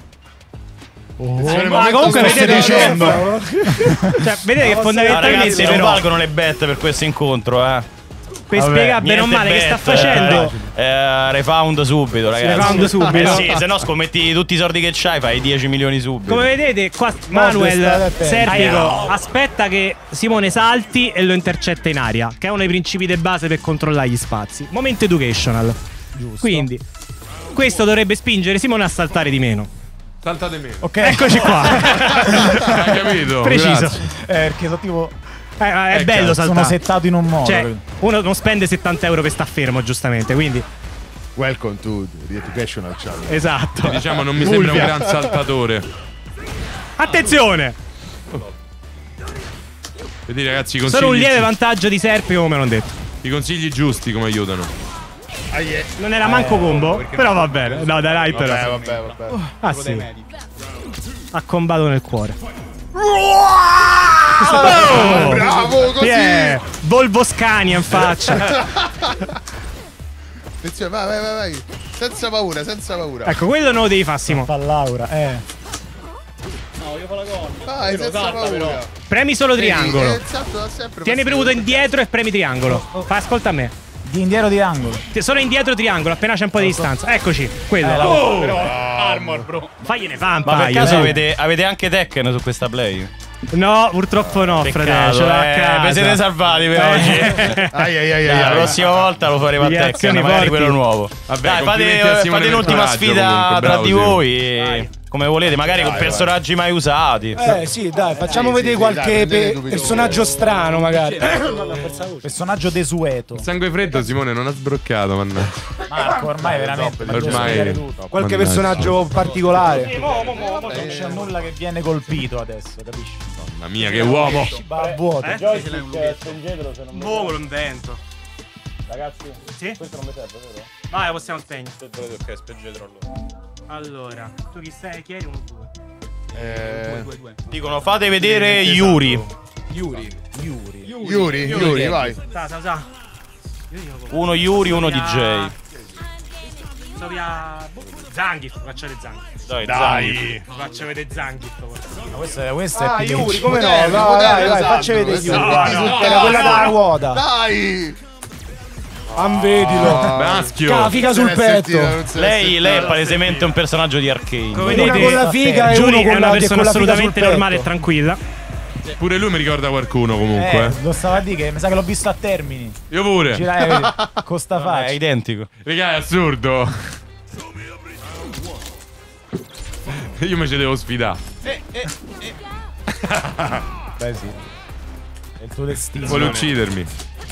Ma comunque vedete dicendo. Cioè, vedete che fondamentalmente Ragazzi, non però valgono le bet per questo incontro, per spiegare bene o male che sta facendo. Refound subito, ragazzi. Refound subito. Sì, se no scommetti tutti i soldi che c'hai, fai 10 milioni subito. Come vedete, qua Manuel Serpico aspetta che Simone salti e lo intercetta in aria, che è uno dei principi di base per controllare gli spazi. Momento educational. Giusto. Quindi, questo dovrebbe spingere Simone a saltare di meno. Saltate meno. Ok. Eccoci qua. Hai capito? Preciso. Grazie. Perché sono tipo È bello saltare. Sono settato in un modo. Cioè, uno non spende 70 euro per sta fermo, giustamente, quindi... Welcome to the Educational Channel. Esatto. Diciamo, non mi sembra un gran saltatore. Attenzione! Vedi ragazzi, i Solo un consigli... lieve vantaggio di Serpio, come non detto. I consigli giusti come aiutano. Non era manco combo, però va bene. No, dai, però. Vabbè. Ah sì. Ha combato nel cuore. Bravo, così! Volvo Scania in faccia. Attenzione, vai. Senza paura. Ecco, quello non lo devi fare, Simo. Fa Laura, No, io fa la gonna. Vai, senza paura. Premi solo triangolo. Esatto, sempre Tieni premuto indietro e premi triangolo. Fa, ascolta a me. Di indietro triangolo. Solo indietro triangolo, appena c'è un po' di distanza. Eccoci, quello. Però armor, bro. Fagliene fa un Ma per paio. caso avete anche Tekken su questa play? No, purtroppo no, fratello. Ce l'ho a casa. Vi siete salvati per oggi. La prossima volta lo faremo a Tekken, magari quello nuovo. Vabbè, dai, complimenti a Simone fate del un'ultima coraggio, sfida comunque, tra bravo, di Simo. voi. Come volete, magari con personaggi mai usati. Sì, dai, facciamo vedere qualche personaggio strano, magari. Personaggio desueto. Il sangue freddo Simone non ha sbroccato, mannaggia. Marco, ormai veramente. Ormai Qualche personaggio particolare. Non c'è nulla che viene colpito adesso, capisci? Mamma mia, che uomo. Va a vuoto. Spingetelo se non me lo invento. Ragazzi, sì? Questo non mi serve, vero? Vai, possiamo spegnere. Se volete, ok, speggetelo allora. Allora, tu chi sei? Chi eri? 1 2. Dicono fate vedere Yuri. Yuri, vai. Sa. Uno Yuri, uno DJ. So via Zangief, faccio vedere Zangief. Dai. Faccio vedere Zangief. Ma questa è Yuri, PDC. come no? Vai, facci vedere Yuri. Era quella della ruota. Dai! Vedilo. Maschio. Figa sul petto. Lei è palesemente un personaggio di Arcane. Come Una vedete, con la figa e Giulia uno è con una la persona figa sul assolutamente petto. normale e tranquilla. Pure lui mi ricorda qualcuno comunque. Lo stava a dire che mi sa che l'ho visto a Termini. Io pure. Vedi, con sta faccia. È identico. Raga, è assurdo. Io mi ci devo sfidare. Beh sì. È il tuo destino. Vuole uccidermi.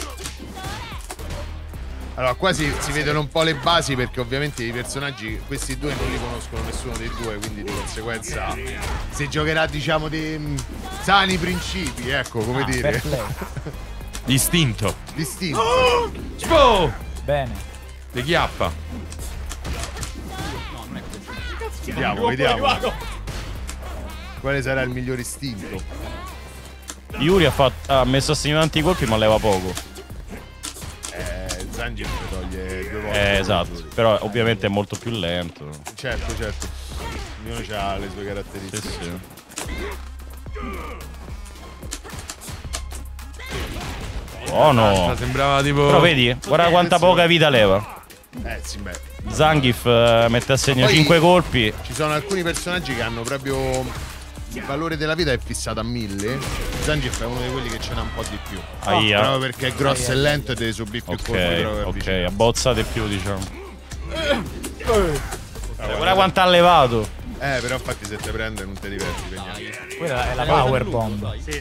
Allora, qua si vedono un po' le basi perché ovviamente i personaggi, questi due non li conoscono nessuno dei due, quindi di conseguenza si giocherà, diciamo, di sani principi, ecco, come dire. Distinto. Distinto. Bene. Le chiappa. Vediamo. Quale sarà il miglior istinto? Yuri ha messo a segno tanti colpi ma leva poco. Zangief toglie 2 volte. Esatto, però ovviamente è molto più lento. Certo. Ognuno ha le sue caratteristiche. Sì. Oh no. Sembrava tipo. Però vedi, guarda quanta poca vita leva. Sì, beh. Zangief mette a segno Poi 5 colpi. Ci sono alcuni personaggi che hanno proprio il valore della vita è fissato a 1000. Zangief è uno di quelli che ce n'ha un po' di più. Proprio perché è grosso e lento e deve subire più colpi. Ok, abbozzate più, diciamo. Guarda quanto ha levato. Però infatti se te prende non ti diverti per niente. Quella è la power bomb. Sì.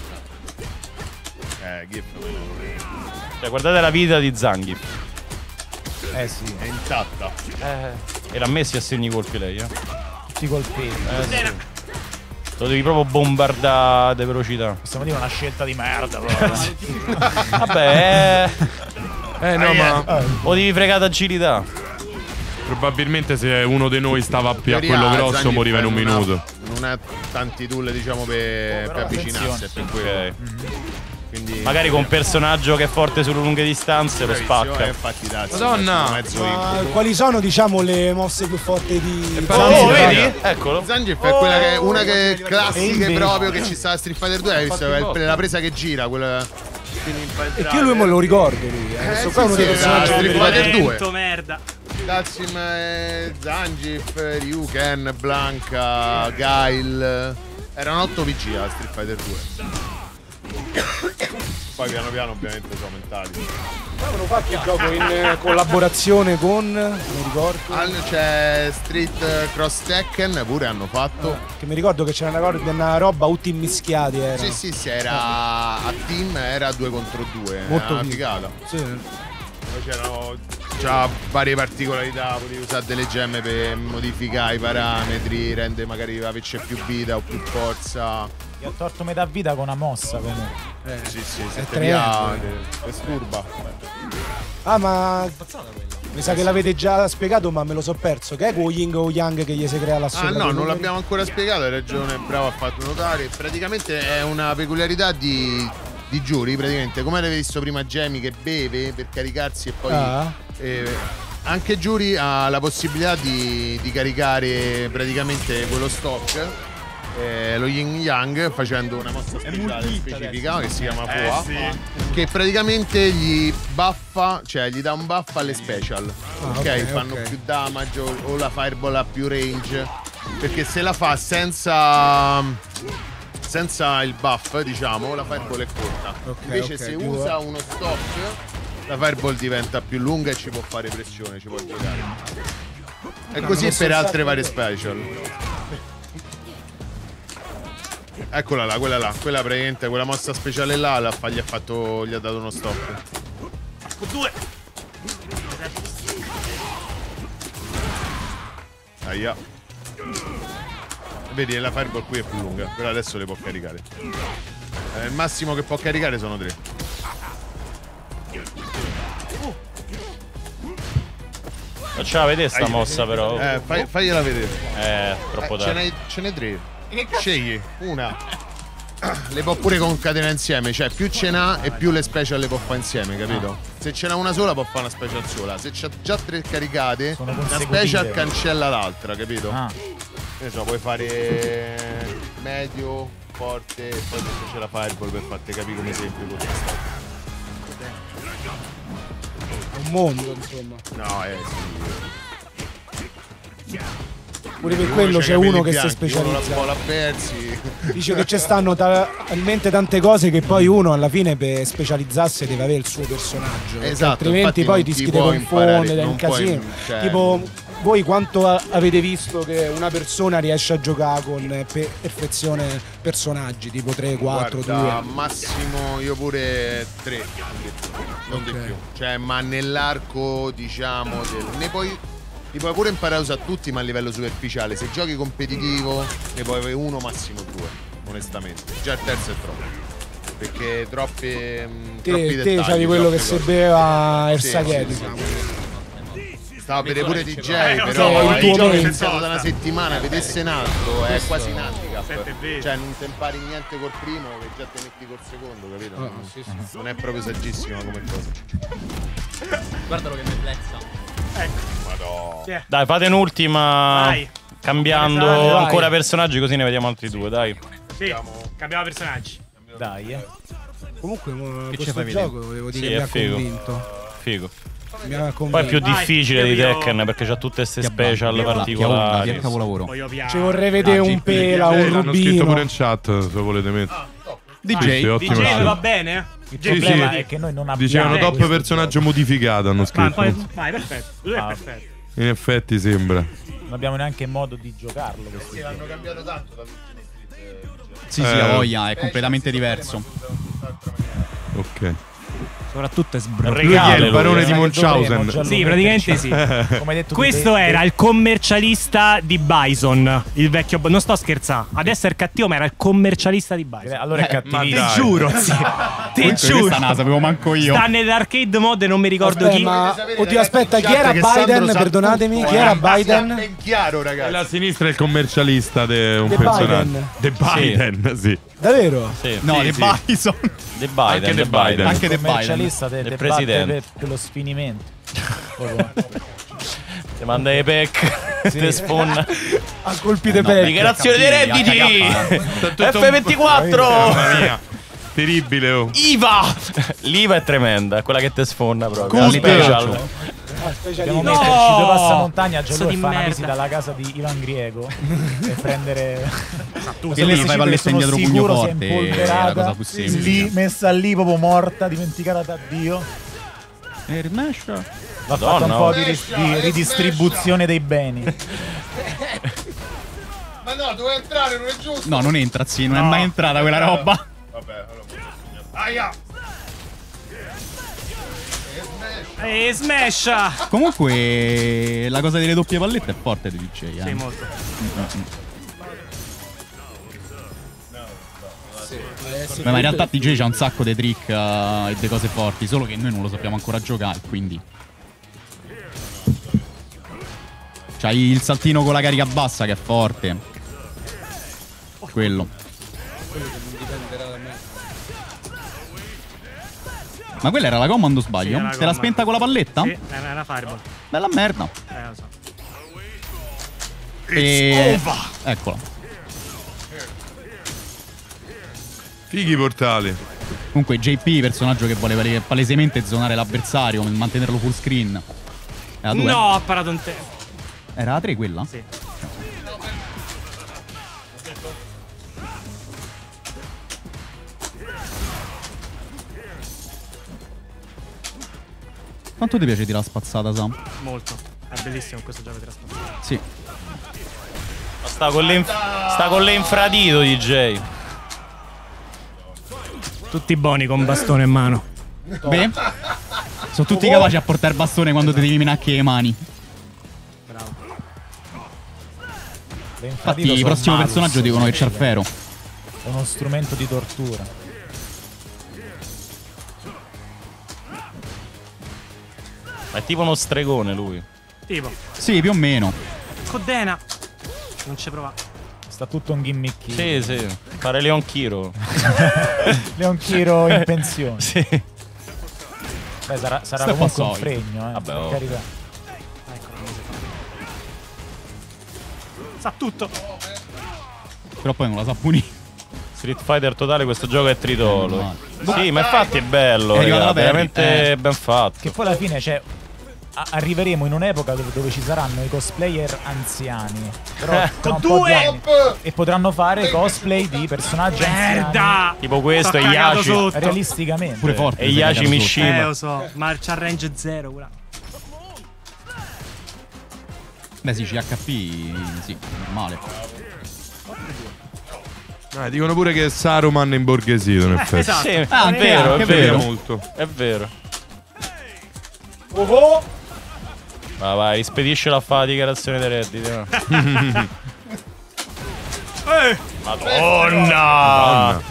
Gif. Cioè, guardate la vita di Zangief. Sì. È intatta. E l'ha messi a segni colpi lei, Tutti colpiti. Sì. Lo devi proprio bombardare di velocità. Possiamo dire una scelta di merda, però. Vabbè. No, ma. O devi fregare agilità. Probabilmente se uno di noi stava più a quello grosso Zangief moriva in un minuto. Non ha tanti tool, diciamo, per avvicinarsi. Per quello. Quindi, magari con un personaggio che è forte sulle lunghe distanze lo spacca. Infatti, Madonna! Quali sono, diciamo, le mosse più forti di vedi? Eccolo. Zangief è quella che una che classiche proprio che ci sta a Street Fighter 2. Hai visto la presa che gira, quella. E che lui me lo ricordo lui. Questo qua è uno dei personaggi Street Fighter 2. Merda. Datsim, Zangief, Ryu, Ken, Blanca, Guile. Erano 8 PG a Street Fighter 2. Poi piano piano ovviamente sono aumentati. Avevano fatto il gioco in collaborazione con, mi ricordo. C'è Street Cross Tekken, pure hanno fatto. Che mi ricordo che c'era una roba tutti immischiati. Era. Sì, era a team, era 2 contro 2. Molto una figata. Sì. Poi c'erano varie particolarità, potevi usare delle gemme per modificare i parametri, rende magari averci più vita o più forza. Gli ho torto metà vita con una mossa comunque. Sì, se te via disturba. Ah, ma mi sa che l'avete già spiegato, ma me lo so perso. Che è quello Ying o Yang che gli si crea là sopra? Ah no, non l'abbiamo ancora spiegato, hai ragione, bravo, ha fatto notare. Praticamente è una peculiarità di Juri, praticamente, come avete visto prima Jamie che beve per caricarsi e poi anche Juri ha la possibilità di caricare praticamente quello stock, lo Yin Yang, facendo una mossa speciale specifica che si chiama Poa, che praticamente gli buffa, cioè gli dà un buff alle special, ok? Fanno più damage o la Fireball ha più range, perché se la fa senza il buff, diciamo, la Fireball è corta. Invece se usa uno stock, la Fireball diventa più lunga e ci può fare pressione, ci può giocare. E così per altre varie special. Eccola là, quella praticamente, quella mossa speciale là gli ha dato uno stop. Con 2. Aia. Vedi, la Fireball qui è più lunga, però adesso le può caricare. Il massimo che può caricare sono 3. Facciamo vedere sta mossa però. Fagliela vedere. Troppo tardi. Ce n'è 3. Scegli una. Le può pure concatenare insieme, cioè più ce n'ha e più le special le può fare insieme, capito? Se ce n'ha una sola può fare una special sola. Se c'ha già 3 caricate, una special cancella l'altra, capito? Ne so, puoi fare medio, forte e poi c'è la Fireball per farti capire come esempio cosa sta. È un mondo, insomma. No, sì. Pure per quello c'è uno che si specializza. Dice che ci stanno talmente tante cose che poi uno alla fine per specializzarsi deve avere il suo personaggio. Esatto, altrimenti poi ti scrive confonde, è un casino. Tipo, voi quanto avete visto che una persona riesce a giocare con perfezione personaggi? Tipo 3, 4, 2? Massimo io pure 3, non di più. Cioè, ma nell'arco, diciamo, li puoi pure imparare a usare tutti, ma a livello superficiale. Se giochi competitivo ne puoi avere 1, massimo 2, onestamente. Già il terzo è troppo, perché troppi dettagli. Te c'avevi quello che serviva il Sagheti. Stava a vedere pure DJ, però il gioco è iniziato da una settimana, vedesse un altro, è quasi un handicap. Cioè non ti impari niente col primo che già ti metti col secondo, capito? Non è proprio saggissima come cosa. Guardalo che bellezza. Ecco. Madonna. Dai, fate un'ultima. Dai. Cambiando Vai. ancora personaggi, così ne vediamo altri 2, dai. Sì, cambiamo personaggi. Dai, Comunque Che questo gioco volevo dire che mi ha convinto. Figo. Mi ha convinto. Poi è più difficile di Tekken perché c'ha tutte queste special particolari. Ci vorrei vedere un pela, un L'hanno scritto rubino. pure in chat, se volete mettere. DJ, ottimo DJ scelta. va bene? Il Sì, problema sì. è che noi non abbiamo. Dicevano top questo personaggio modificato, hanno scritto. Vai, perfetto. Lui è perfetto. In effetti sembra. Non abbiamo neanche modo di giocarlo. Sì, l'hanno cambiato tanto da Sì, a voglia, è completamente diverso. Ok. Soprattutto è Lui è il barone di Munchausen. Sì, praticamente sì. Come hai detto Questo era il commercialista di Bison, il vecchio. Non sto scherzando. Adesso è il cattivo, ma era il commercialista di Bison. Allora è cattivissimo. Ti giuro, sì. Ti giuro. Questa non la sapevo manco io. Sta nell'arcade mode, non mi ricordo chi. Ma oddio, aspetta, chi era Biden? Perdonatemi, chi era Biden? Ben chiaro, ragazzi. La sinistra è il commercialista di un The personaggio. Biden. The Biden, sì. Davvero? Sì. No, Sì, The sì. Bison. The Biden, Anche The Biden. Anche The Biden. commercialista del presidente. per lo sfinimento. Ti manda i pack, ti sfonna. A colpi di pelle. Dichiarazione dei redditi. F24. Mamma mia. Terribile, oh. IVA. L'IVA è tremenda, è quella che ti sfonna proprio. Cut. Special. Dobbiamo metterci due passamontagna già lui e fare una visita alla casa di Ivan Griego e prendere e lì fai palletta indietro pugno forte, è la cosa più semplice. lì, messa lì proprio morta, dimenticata da Dio. Va fatto un po' di ridistribuzione dei beni. Ma no, doveva entrare, non è giusto. No, non entra, sì, non è mai entrata quella roba. Vabbè, allora. Aia! E smash! Comunque la cosa delle doppie pallette è forte di DJ, Sì, molto. Ma in realtà DJ c'ha un sacco di trick e di cose forti, solo che noi non lo sappiamo ancora giocare, quindi c'hai il saltino con la carica bassa che è forte. Quello. Ma quella era la command o sbaglio? Sì, te l'ha spenta con la palletta? Sì, era fireball. Bella merda. Lo so. E... eccola. Fighi i portali. Comunque JP, personaggio che vuole palesemente zonare l'avversario, mantenerlo full screen. Era 2? No, ha parato un te. Era la 3 quella? Sì. Quanto ti piace tirare la spazzata, Sam? Molto. È bellissimo questo gioco di trasporto. Sì. Ma sta con l'infradito, DJ. Tutti buoni con bastone in mano. Beh, sono tutti capaci a portare il bastone quando ti devi minacche le mani. Bravo. Infatti il prossimo personaggio dicono che c'è il Fero. È uno strumento di tortura. Ma è tipo uno stregone lui. Tipo. Sì, più o meno. Codena. Non ci prova. Sta tutto un gimmick. Sì, sì. Fare Leon Kiro. Leon Kiro in pensione. Sì. Beh, sarà comunque un fregno, Vabbè, per carità. Sa tutto. Però poi non la sa punire. Street Fighter totale, questo gioco è tritolo. Sì, ma infatti è bello, arrivato veramente ben fatto. Che poi alla fine, cioè, arriveremo in un'epoca dove ci saranno i cosplayer anziani. Però tra un po' di anni, e potranno fare cosplay di personaggi anziani. Tipo questo e Yashi. Realisticamente. Pure forte. E Yashi Mishima. Lo so, ma c'ha range 0 ora. Beh sì, CHP, sì, normale. Dicono pure che è Saruman imborghesito, in effetti. Esatto. Sì, è vero, è vero. Molto. È vero. Oh. Vai, rispediscela a fare la dichiarazione dei redditi. No? Madonna!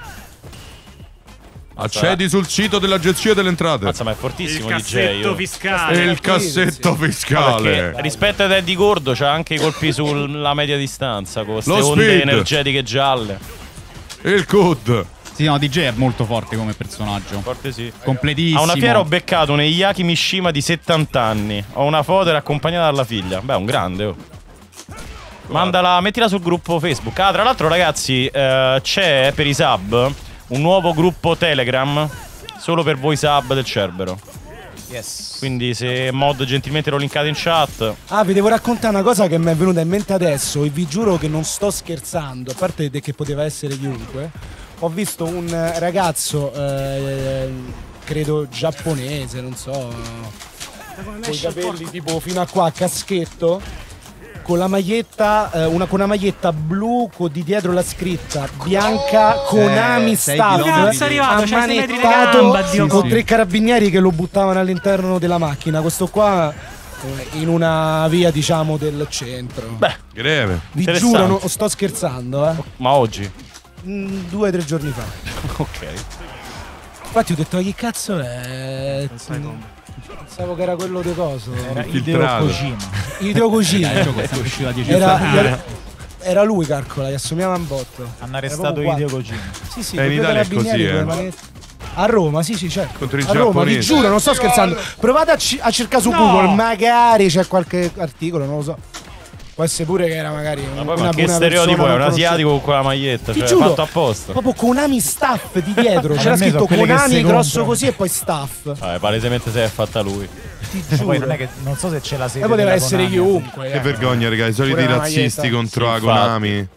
Accedi sul sito dell'Agenzia delle Entrate. Mazza, ma è fortissimo Il DJ. cassetto fiscale. Il cassetto fiscale. Perché rispetto ad Eddie Gordo c'ha anche i colpi sulla media distanza con queste Lo onde speed. energetiche gialle. Il CUD. Sì, no, DJ è molto forte come personaggio. Forte sì. Completissimo. A una fiera ho beccato un Yaki Mishima di 70 anni. Ho una foto era accompagnata dalla figlia. Beh, un grande, oh. Mandala, mettila sul gruppo Facebook. Ah, tra l'altro, ragazzi, c'è per i sub un nuovo gruppo Telegram solo per voi sub del Cerbero. Yes. Quindi se mod gentilmente lo linkate in chat. Ah, vi devo raccontare una cosa che mi è venuta in mente adesso e vi giuro che non sto scherzando, a parte che poteva essere chiunque. Ho visto un ragazzo, credo giapponese, non so, con i capelli tipo fino a qua a caschetto, con la maglietta, con una maglietta blu con di dietro la scritta bianca Konami Staff, ammanettato con 3 carabinieri che lo buttavano all'interno della macchina. Questo qua in una via, diciamo, del centro. Beh, greve. Vi giuro, non sto scherzando, Ma oggi? 2 o 3 giorni fa. Ok. Infatti ho detto, ma chi cazzo è? Pensavo che era quello di coso. Era Hideo Kojima. Hideo Kojima. Era lui, calcola, gli assomigliava un botto. Hanno arrestato Hideo Kojima. Sì, sì, in Italia è così, a Roma, sì, sì, certo. Contro i a Roma, vi giapponesi. giuro, non sto scherzando. Provate a cercare su Google, magari c'è qualche articolo, non lo so. Può essere pure che era magari Ma una poi ma che buona stereotipo persona, è? Un non asiatico con quella maglietta, Ti cioè giuro, fatto apposta. Proprio Konami Staff di dietro. Ma C'era per me scritto sono quelli che Konami si grosso comprano. così e poi Staff. Vabbè, palesemente se è fatta lui. Poi non è che non so se c'è la sede. E poteva della essere Konami. chiunque. Che vergogna, raga, i soliti Pure la razzisti maglietta. contro Sì, la infatti. Konami.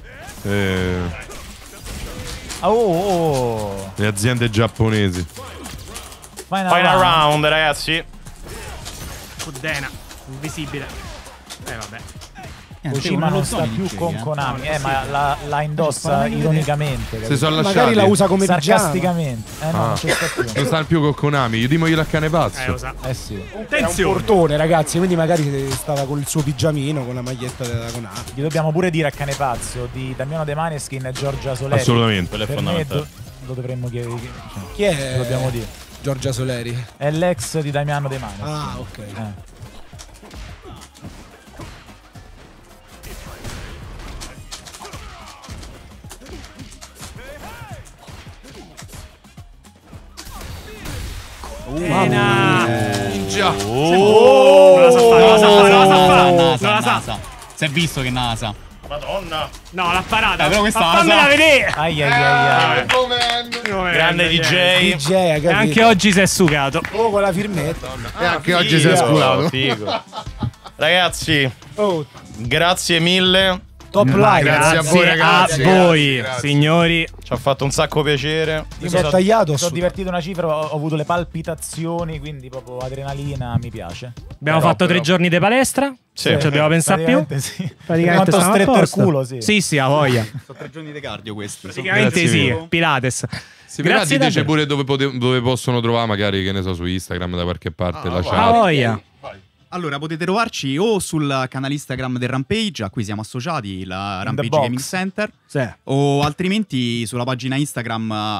Le aziende giapponesi. Final round, ragazzi. Fudena, invisibile. Vabbè. Kojima non sta più con Konami, ma la indossa ironicamente. Si sono lasciati. Magari la usa come sarcasticamente. No, non ci sta più. Non stanno più con Konami, io dimoglielo a cane pazzo. Lo sa. Sì. Era un portone, ragazzi, quindi magari stava con il suo pigiamino con la maglietta della Konami. Gli dobbiamo pure dire a cane pazzo di Damiano De Maneskin e Giorgia Soleri. Assolutamente. Quello è Per me fondamentale. lo dovremmo chiedere. Chi è? Lo dobbiamo dire. Giorgia Soleri. È l'ex di Damiano De Maneskin. Ah, ok. Già. Non la sa fare, non la sa fare, non la sa fare. Non la sa. NASA. Si è visto che NASA. Madonna. No, l'ha parata. Però questa Ma la fammela sa. vedere. Ai ai ai ai. Grande DJ. DJ, hai E capito? anche oggi si è sugato. Oh, con la firmetta. E anche oggi si è sculato. Figo. Ragazzi, Oh, grazie mille. top live. Grazie a voi, ragazzi. A voi, Grazie. signori. Ci ha fatto un sacco piacere. Mi sono tagliato. Mi sono divertito una cifra, ho avuto le palpitazioni, quindi proprio adrenalina, mi piace. Abbiamo fatto 3 giorni di palestra. Sì. Non ci dobbiamo pensare più. Praticamente sì. Praticamente Quanto stiamo a stretto il posto. culo, sì. Sì, sì, a voglia. Sono 3 giorni di cardio questi. Praticamente Grazie sì, mille. Pilates. Si vedrà, Grazie diteci davvero. pure dove possono trovare, magari, che ne so, su Instagram da qualche parte. la A chat. voglia. Allora, potete trovarci o sul canale Instagram del Rampage, a cui siamo associati, la Rampage box. Gaming Center, Sì. o altrimenti sulla pagina Instagram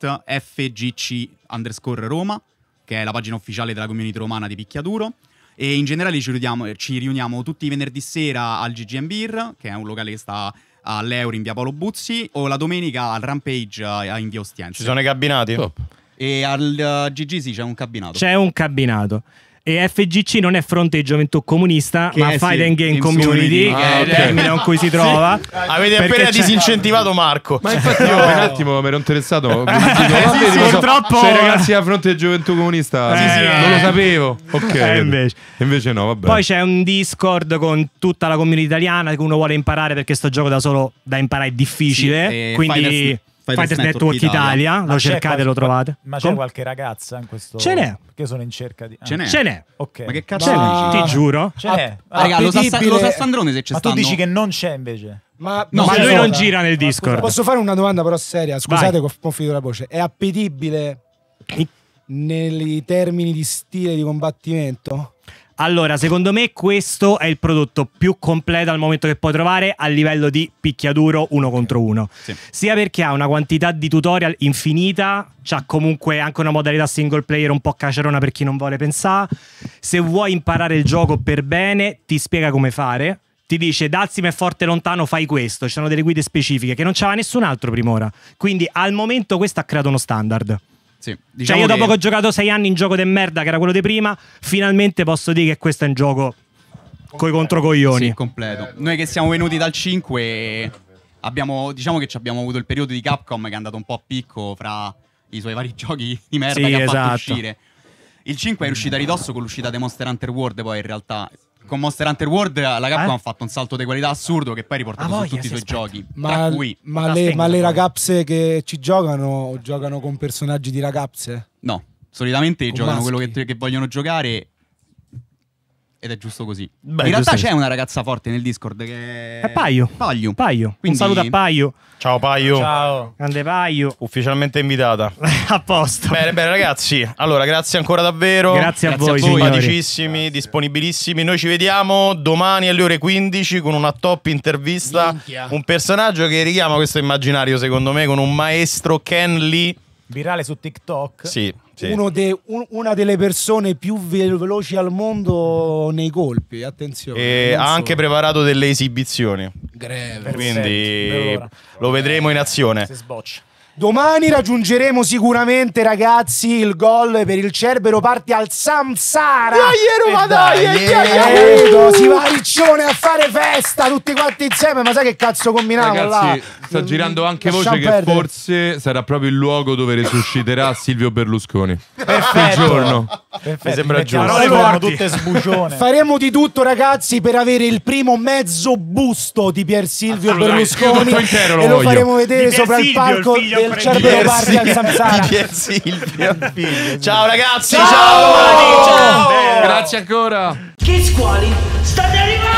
@fgc_Roma, che è la pagina ufficiale della community romana di Picchiaduro. E in generale ci riuniamo tutti i venerdì sera al GGM Beer, che è un locale che sta all'Euro in via Paolo Buzzi, o la domenica al Rampage in via Ostiense. Ci sono i cabinati? Top. E al GG sì, c'è un cabinato. C'è un cabinato. E FGC non è Fronte Gioventù Comunista, Che ma è, Fight sì, and Game Games Community, Community. che è il ok. termine con cui si trova. Avete Perché appena c'è- disincentivato Marco. Ma infatti io per un attimo mi ero interessato. Dico, vabbè, sì, dico, purtroppo- Sei ragazzi a fronte del Gioventù Comunista. Sì, sì, non lo sapevo. Ok. invece. Invece no, vabbè. Poi c'è un Discord con tutta la community italiana che uno vuole imparare, perché sto gioco da solo da imparare è difficile. Sì, quindi Fighters Network Italia, Ma lo c'è cercate, qual- lo trovate. Ma c'è Com- qualche ragazza in questo? Ce n'è. Perché sono in cerca di. Ce n'è. Ce n'è. Ok. Ma che cazzo Ce Ma- n'è, ti giuro. Ce n'è. Raga, lo sa appetibile- Sandrone se c'è Ma tu stanno. dici che non c'è invece? Ma, No, ma c'è lui solo- non gira nel Discord. Posso fare una domanda però seria? Scusate Vai. che ho finito la voce. È appetibile nei termini di stile di combattimento? Allora, secondo me questo è il prodotto più completo al momento che puoi trovare a livello di picchiaduro 1 contro 1. Sì. Sia perché ha una quantità di tutorial infinita, c'ha comunque anche una modalità single player un po' cacerona per chi non vuole pensare. Se vuoi imparare il gioco per bene, ti spiega come fare. Ti dice Dalsim è forte lontano, fai questo. Ci sono delle guide specifiche che non c'aveva nessun altro primora. Quindi al momento questo ha creato uno standard. Sì, Cioè diciamo io dopo che- che ho giocato 6 anni in gioco de merda, che era quello di prima, finalmente posso dire che questo è un gioco coi controcoglioni. Sì, completo. Noi che siamo venuti dal 5 diciamo che ci abbiamo avuto il periodo di Capcom che è andato un po' a picco fra i suoi vari giochi di merda Sì, che ha esatto. fatto uscire. Il 5 è uscito a ridosso con l'uscita di Monster Hunter World, poi in realtà con Monster Hunter World la Capcom ha fatto un salto di qualità assurdo che poi ha riportato su tutti i suoi giochi. Ma, Tra cui ma le ragazze che ci giocano con personaggi di ragazze? no, solitamente Con giocano maschi. quello che vogliono giocare. Ed è giusto così. Beh, in realtà giusto. c'è una ragazza forte nel Discord che È Paio. Paio. Paio. Quindi- Un saluto a Paio. Ciao Paio. Ciao. Grande Paio. Ufficialmente invitata. A posto. Bene, bene ragazzi. Allora, grazie ancora davvero. Grazie a voi, signori. Simpaticissimi, disponibilissimi. Noi ci vediamo domani alle ore 15 con una top intervista. Minchia. Un personaggio che richiama questo immaginario, secondo me, con un maestro Ken Lee. Virale su TikTok. Sì, sì. Una delle persone più veloci al mondo nei colpi, attenzione. E non ha anche solo. preparato delle esibizioni. Greve. Quindi Perfetto, lo vedremo in azione. Si sboccia. Domani raggiungeremo sicuramente, ragazzi, il gol per il Cerbero Party al Samsara. Si va a Riccione a fare festa tutti quanti insieme. Ma sai che cazzo combiniamo? Ragazzi, là? sta girando anche voce Lasciamo che perdere. forse sarà proprio il luogo dove resusciterà Silvio Berlusconi. Perfetto. Il giorno. Perfetto. Mi sembra giusto. Allora fanno tutte sbucione. Faremo di tutto, ragazzi, per avere il primo mezzo busto di Pier Silvio Berlusconi Tutto intero lo e lo voglio. faremo vedere Di Pier sopra il Silvio, palco il figlio del Cerbero Party al Samsara. Ciao ragazzi, Ciao! ciao. Grazie ancora. Che squali stanno arrivando!